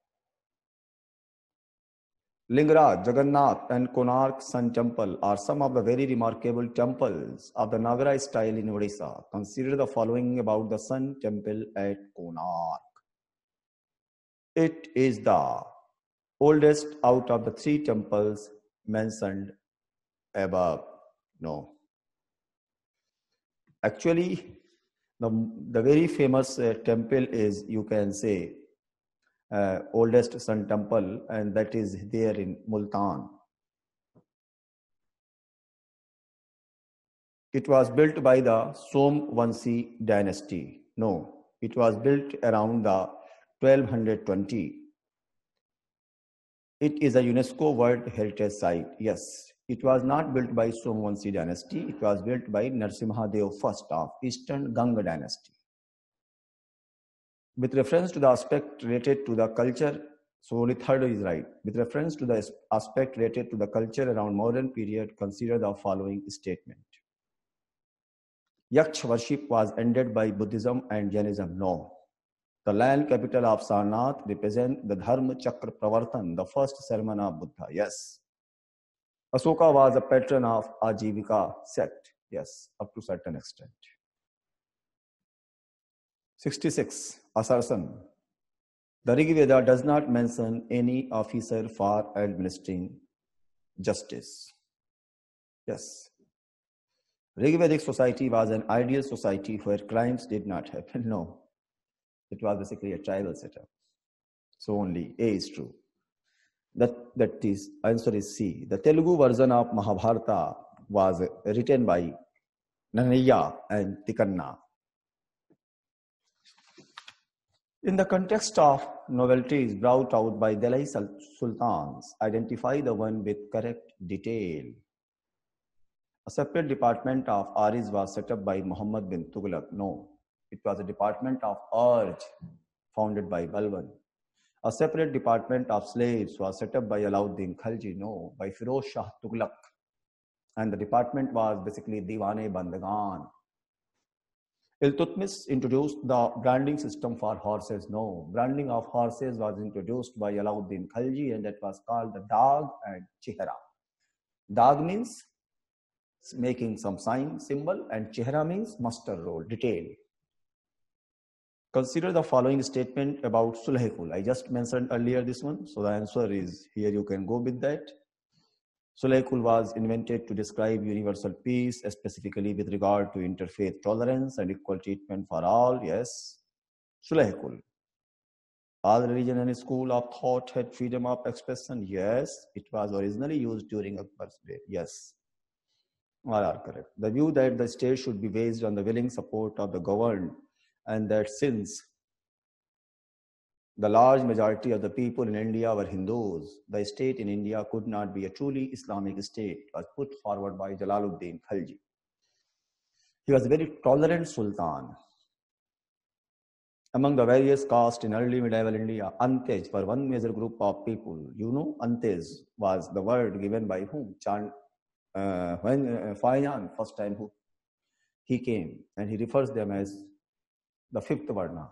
Lingaraj, Jagannath, and Konark Sun Temple are some of the very remarkable temples of the Nagara style in Odisha. Consider the following about the Sun Temple at Konark. It is the oldest out of the three temples mentioned above. No. Actually, the, the very famous uh, temple is, you can say, uh, oldest Sun Temple, and that is there in Multan. It was built by the Somvanshi dynasty. No, it was built around the twelve twenty. It is a UNESCO World Heritage Site. Yes, it was not built by Somvanshi dynasty. It was built by Narsimhadev I of Eastern Ganga dynasty. With reference to the aspect related to the culture, so only third is right. With reference to the aspect related to the culture around modern period, consider the following statement. Yaksh worship was ended by Buddhism and Jainism. No. The land capital of Sarnath represents the Dharma Chakra Pravartan, the first sermon of Buddha. Yes. Asoka was a patron of Ajivika sect. Yes, up to a certain extent. sixty-six. Assertion. The Rig Veda does not mention any officer for administering justice. Yes. Rig Vedic society was an ideal society where crimes did not happen. No. It was basically a tribal setup. So only A is true. That, that is, answer is C. The Telugu version of Mahabharata was written by Nannaya and Tikanna. In the context of novelties brought out by Delhi Sultans, identify the one with correct detail. A separate department of Aris was set up by Muhammad bin Tughlaq. No, it was a department of Arj, founded by Balban. A separate department of slaves was set up by Alauddin Khalji. No, by Firoz Shah Tughlaq. And the department was basically Diwane Bandagan. Iltutmish introduced the branding system for horses. No, branding of horses was introduced by Alauddin Khalji, and that was called the Dag and Chehra. Dag means making some sign, symbol, and Chehra means muster roll, detail. Consider the following statement about Sulhekul. I just mentioned earlier this one, so the answer is here. You can go with that. Sulhekul was invented to describe universal peace, specifically with regard to interfaith tolerance and equal treatment for all. Yes, Sulhekul. All religion and school of thought had freedom of expression. Yes, it was originally used during Akbar's day. Yes. All are correct. The view that the state should be based on the willing support of the governed, and that since the large majority of the people in India were Hindus, the state in India could not be a truly Islamic state, was put forward by Jalaluddin Khalji. He was a very tolerant sultan. Among the various castes in early medieval India, Antej were one major group of people. You know, Antej was the word given by whom? Chan, uh, when uh, Fayan, first time who he came, and he refers them as the fifth Varna.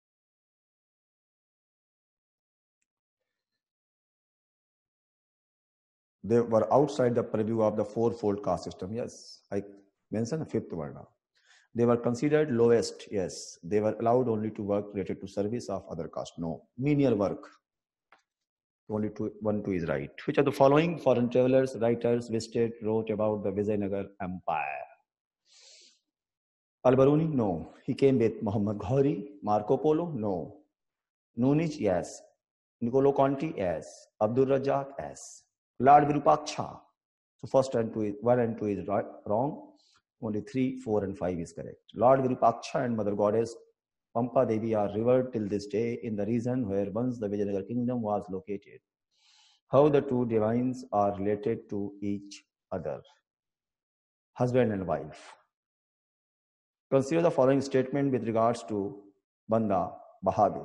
They were outside the purview of the fourfold caste system. Yes, I mentioned the fifth Varna. They were considered lowest. Yes, they were allowed only to work related to service of other caste. No, menial work. Only two, one, two is right. Which of the following foreign travelers, writers visited, wrote about the Vijayanagar Empire? Al-Baruni? No. He came with Muhammad Ghori. Marco Polo? No. Nunich? Yes. Niccolo Conti? Yes. Abdul Razzaq? Yes. Lord Virupaksha. So first and two is, one and two is right, wrong. Only three, four, and five is correct. Lord Virupaksha and Mother Goddess Pampa Devi are revered till this day in the region where once the Vijayanagar kingdom was located. How the two divines are related to each other. Husband and wife. Consider the following statement with regards to Banda Bahadur.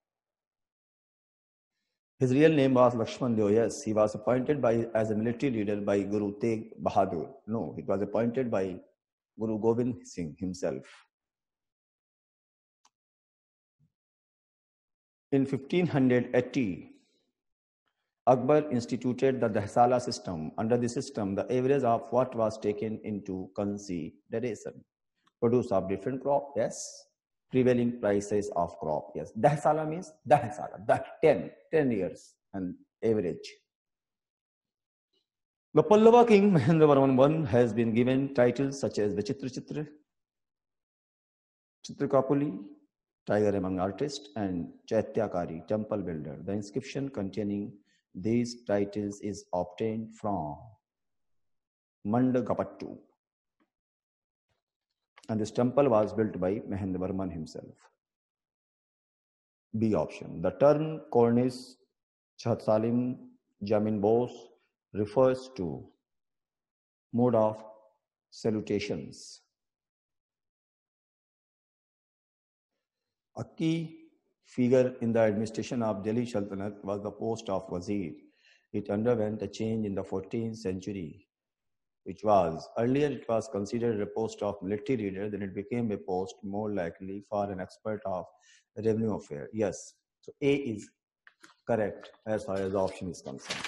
His real name was Lakshman Deo. Yes, he was appointed by as a military leader by Guru Tegh Bahadur. No, he was appointed by Guru Gobind Singh himself. In fifteen eighty, Akbar instituted the Dahsala system. Under the system, the average of what was taken into consideration. Produce of different crop, yes. Prevailing prices of crop, yes. Dahsala means Dahsala, that ten, ten years and average. The Pallava king Mahendravarman I has been given titles such as the Chitra Chitra, Chitrakapuli, Tiger among artists, and Chaityakari, temple builder. The inscription containing these titles is obtained from Mandagapattu. And this temple was built by Mahendravarman himself. B option. The term Cornish Chatsalim Jamin Bose refers to mode of salutations. A key figure in the administration of Delhi Sultanate was the post of Wazir. It underwent a change in the fourteenth century, which was, earlier it was considered a post of military leader, then it became a post more likely for an expert of revenue affair. Yes, so A is correct as far as the option is concerned.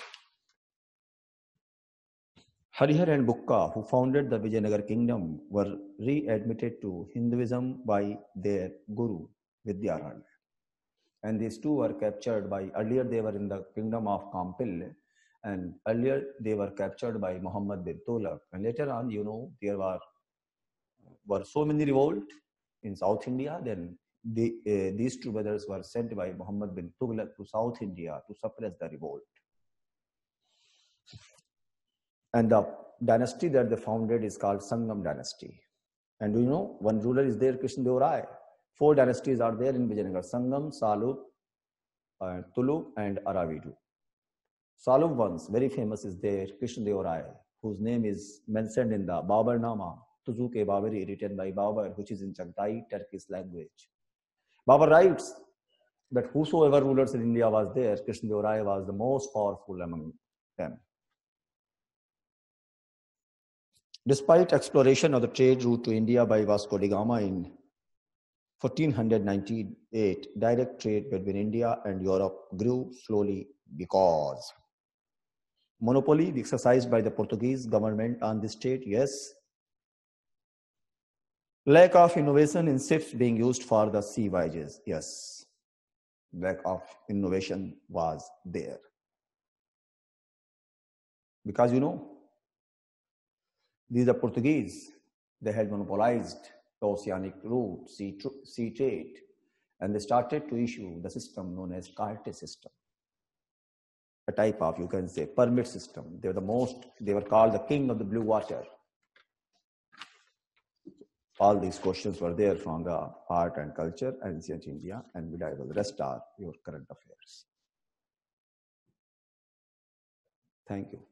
Harihar and Bukka, who founded the Vijayanagar kingdom, were readmitted to Hinduism by their guru, Vidyaranya. And these two were captured by, earlier they were in the kingdom of Kampil, and earlier they were captured by Muhammad bin Tughlaq. And later on, you know, there were, were so many revolts in South India, then the, uh, these two brothers were sent by Muhammad bin Tughlaq to South India to suppress the revolt. And the dynasty that they founded is called Sangam dynasty. And you know, one ruler is there, Krishnadeva Rai. Four dynasties are there in Vijayanagar: Sangam, Salup, uh, Tulup, and Aravidu. Salup once, very famous, is there, Krishnadeva Rai, whose name is mentioned in the Babar Nama, Tuzuke Babari, written by Babar, which is in Chagatai, Turkish language. Babar writes that whosoever rulers in India was there, Krishnadeva Rai was the most powerful among them. Despite exploration of the trade route to India by Vasco da Gama in fourteen ninety-eight, direct trade between India and Europe grew slowly because monopoly exercised by the Portuguese government on this trade, yes. Lack of innovation in ships being used for the sea voyages, yes. Lack of innovation was there. Because you know, these are Portuguese. They had monopolized the oceanic route, sea, sea trade, and they started to issue the system known as carte system, a type of, you can say, permit system. They were the most, they were called the king of the blue water. all these questions were there from the art and culture, ancient India, and medieval. The rest are your current affairs. Thank you.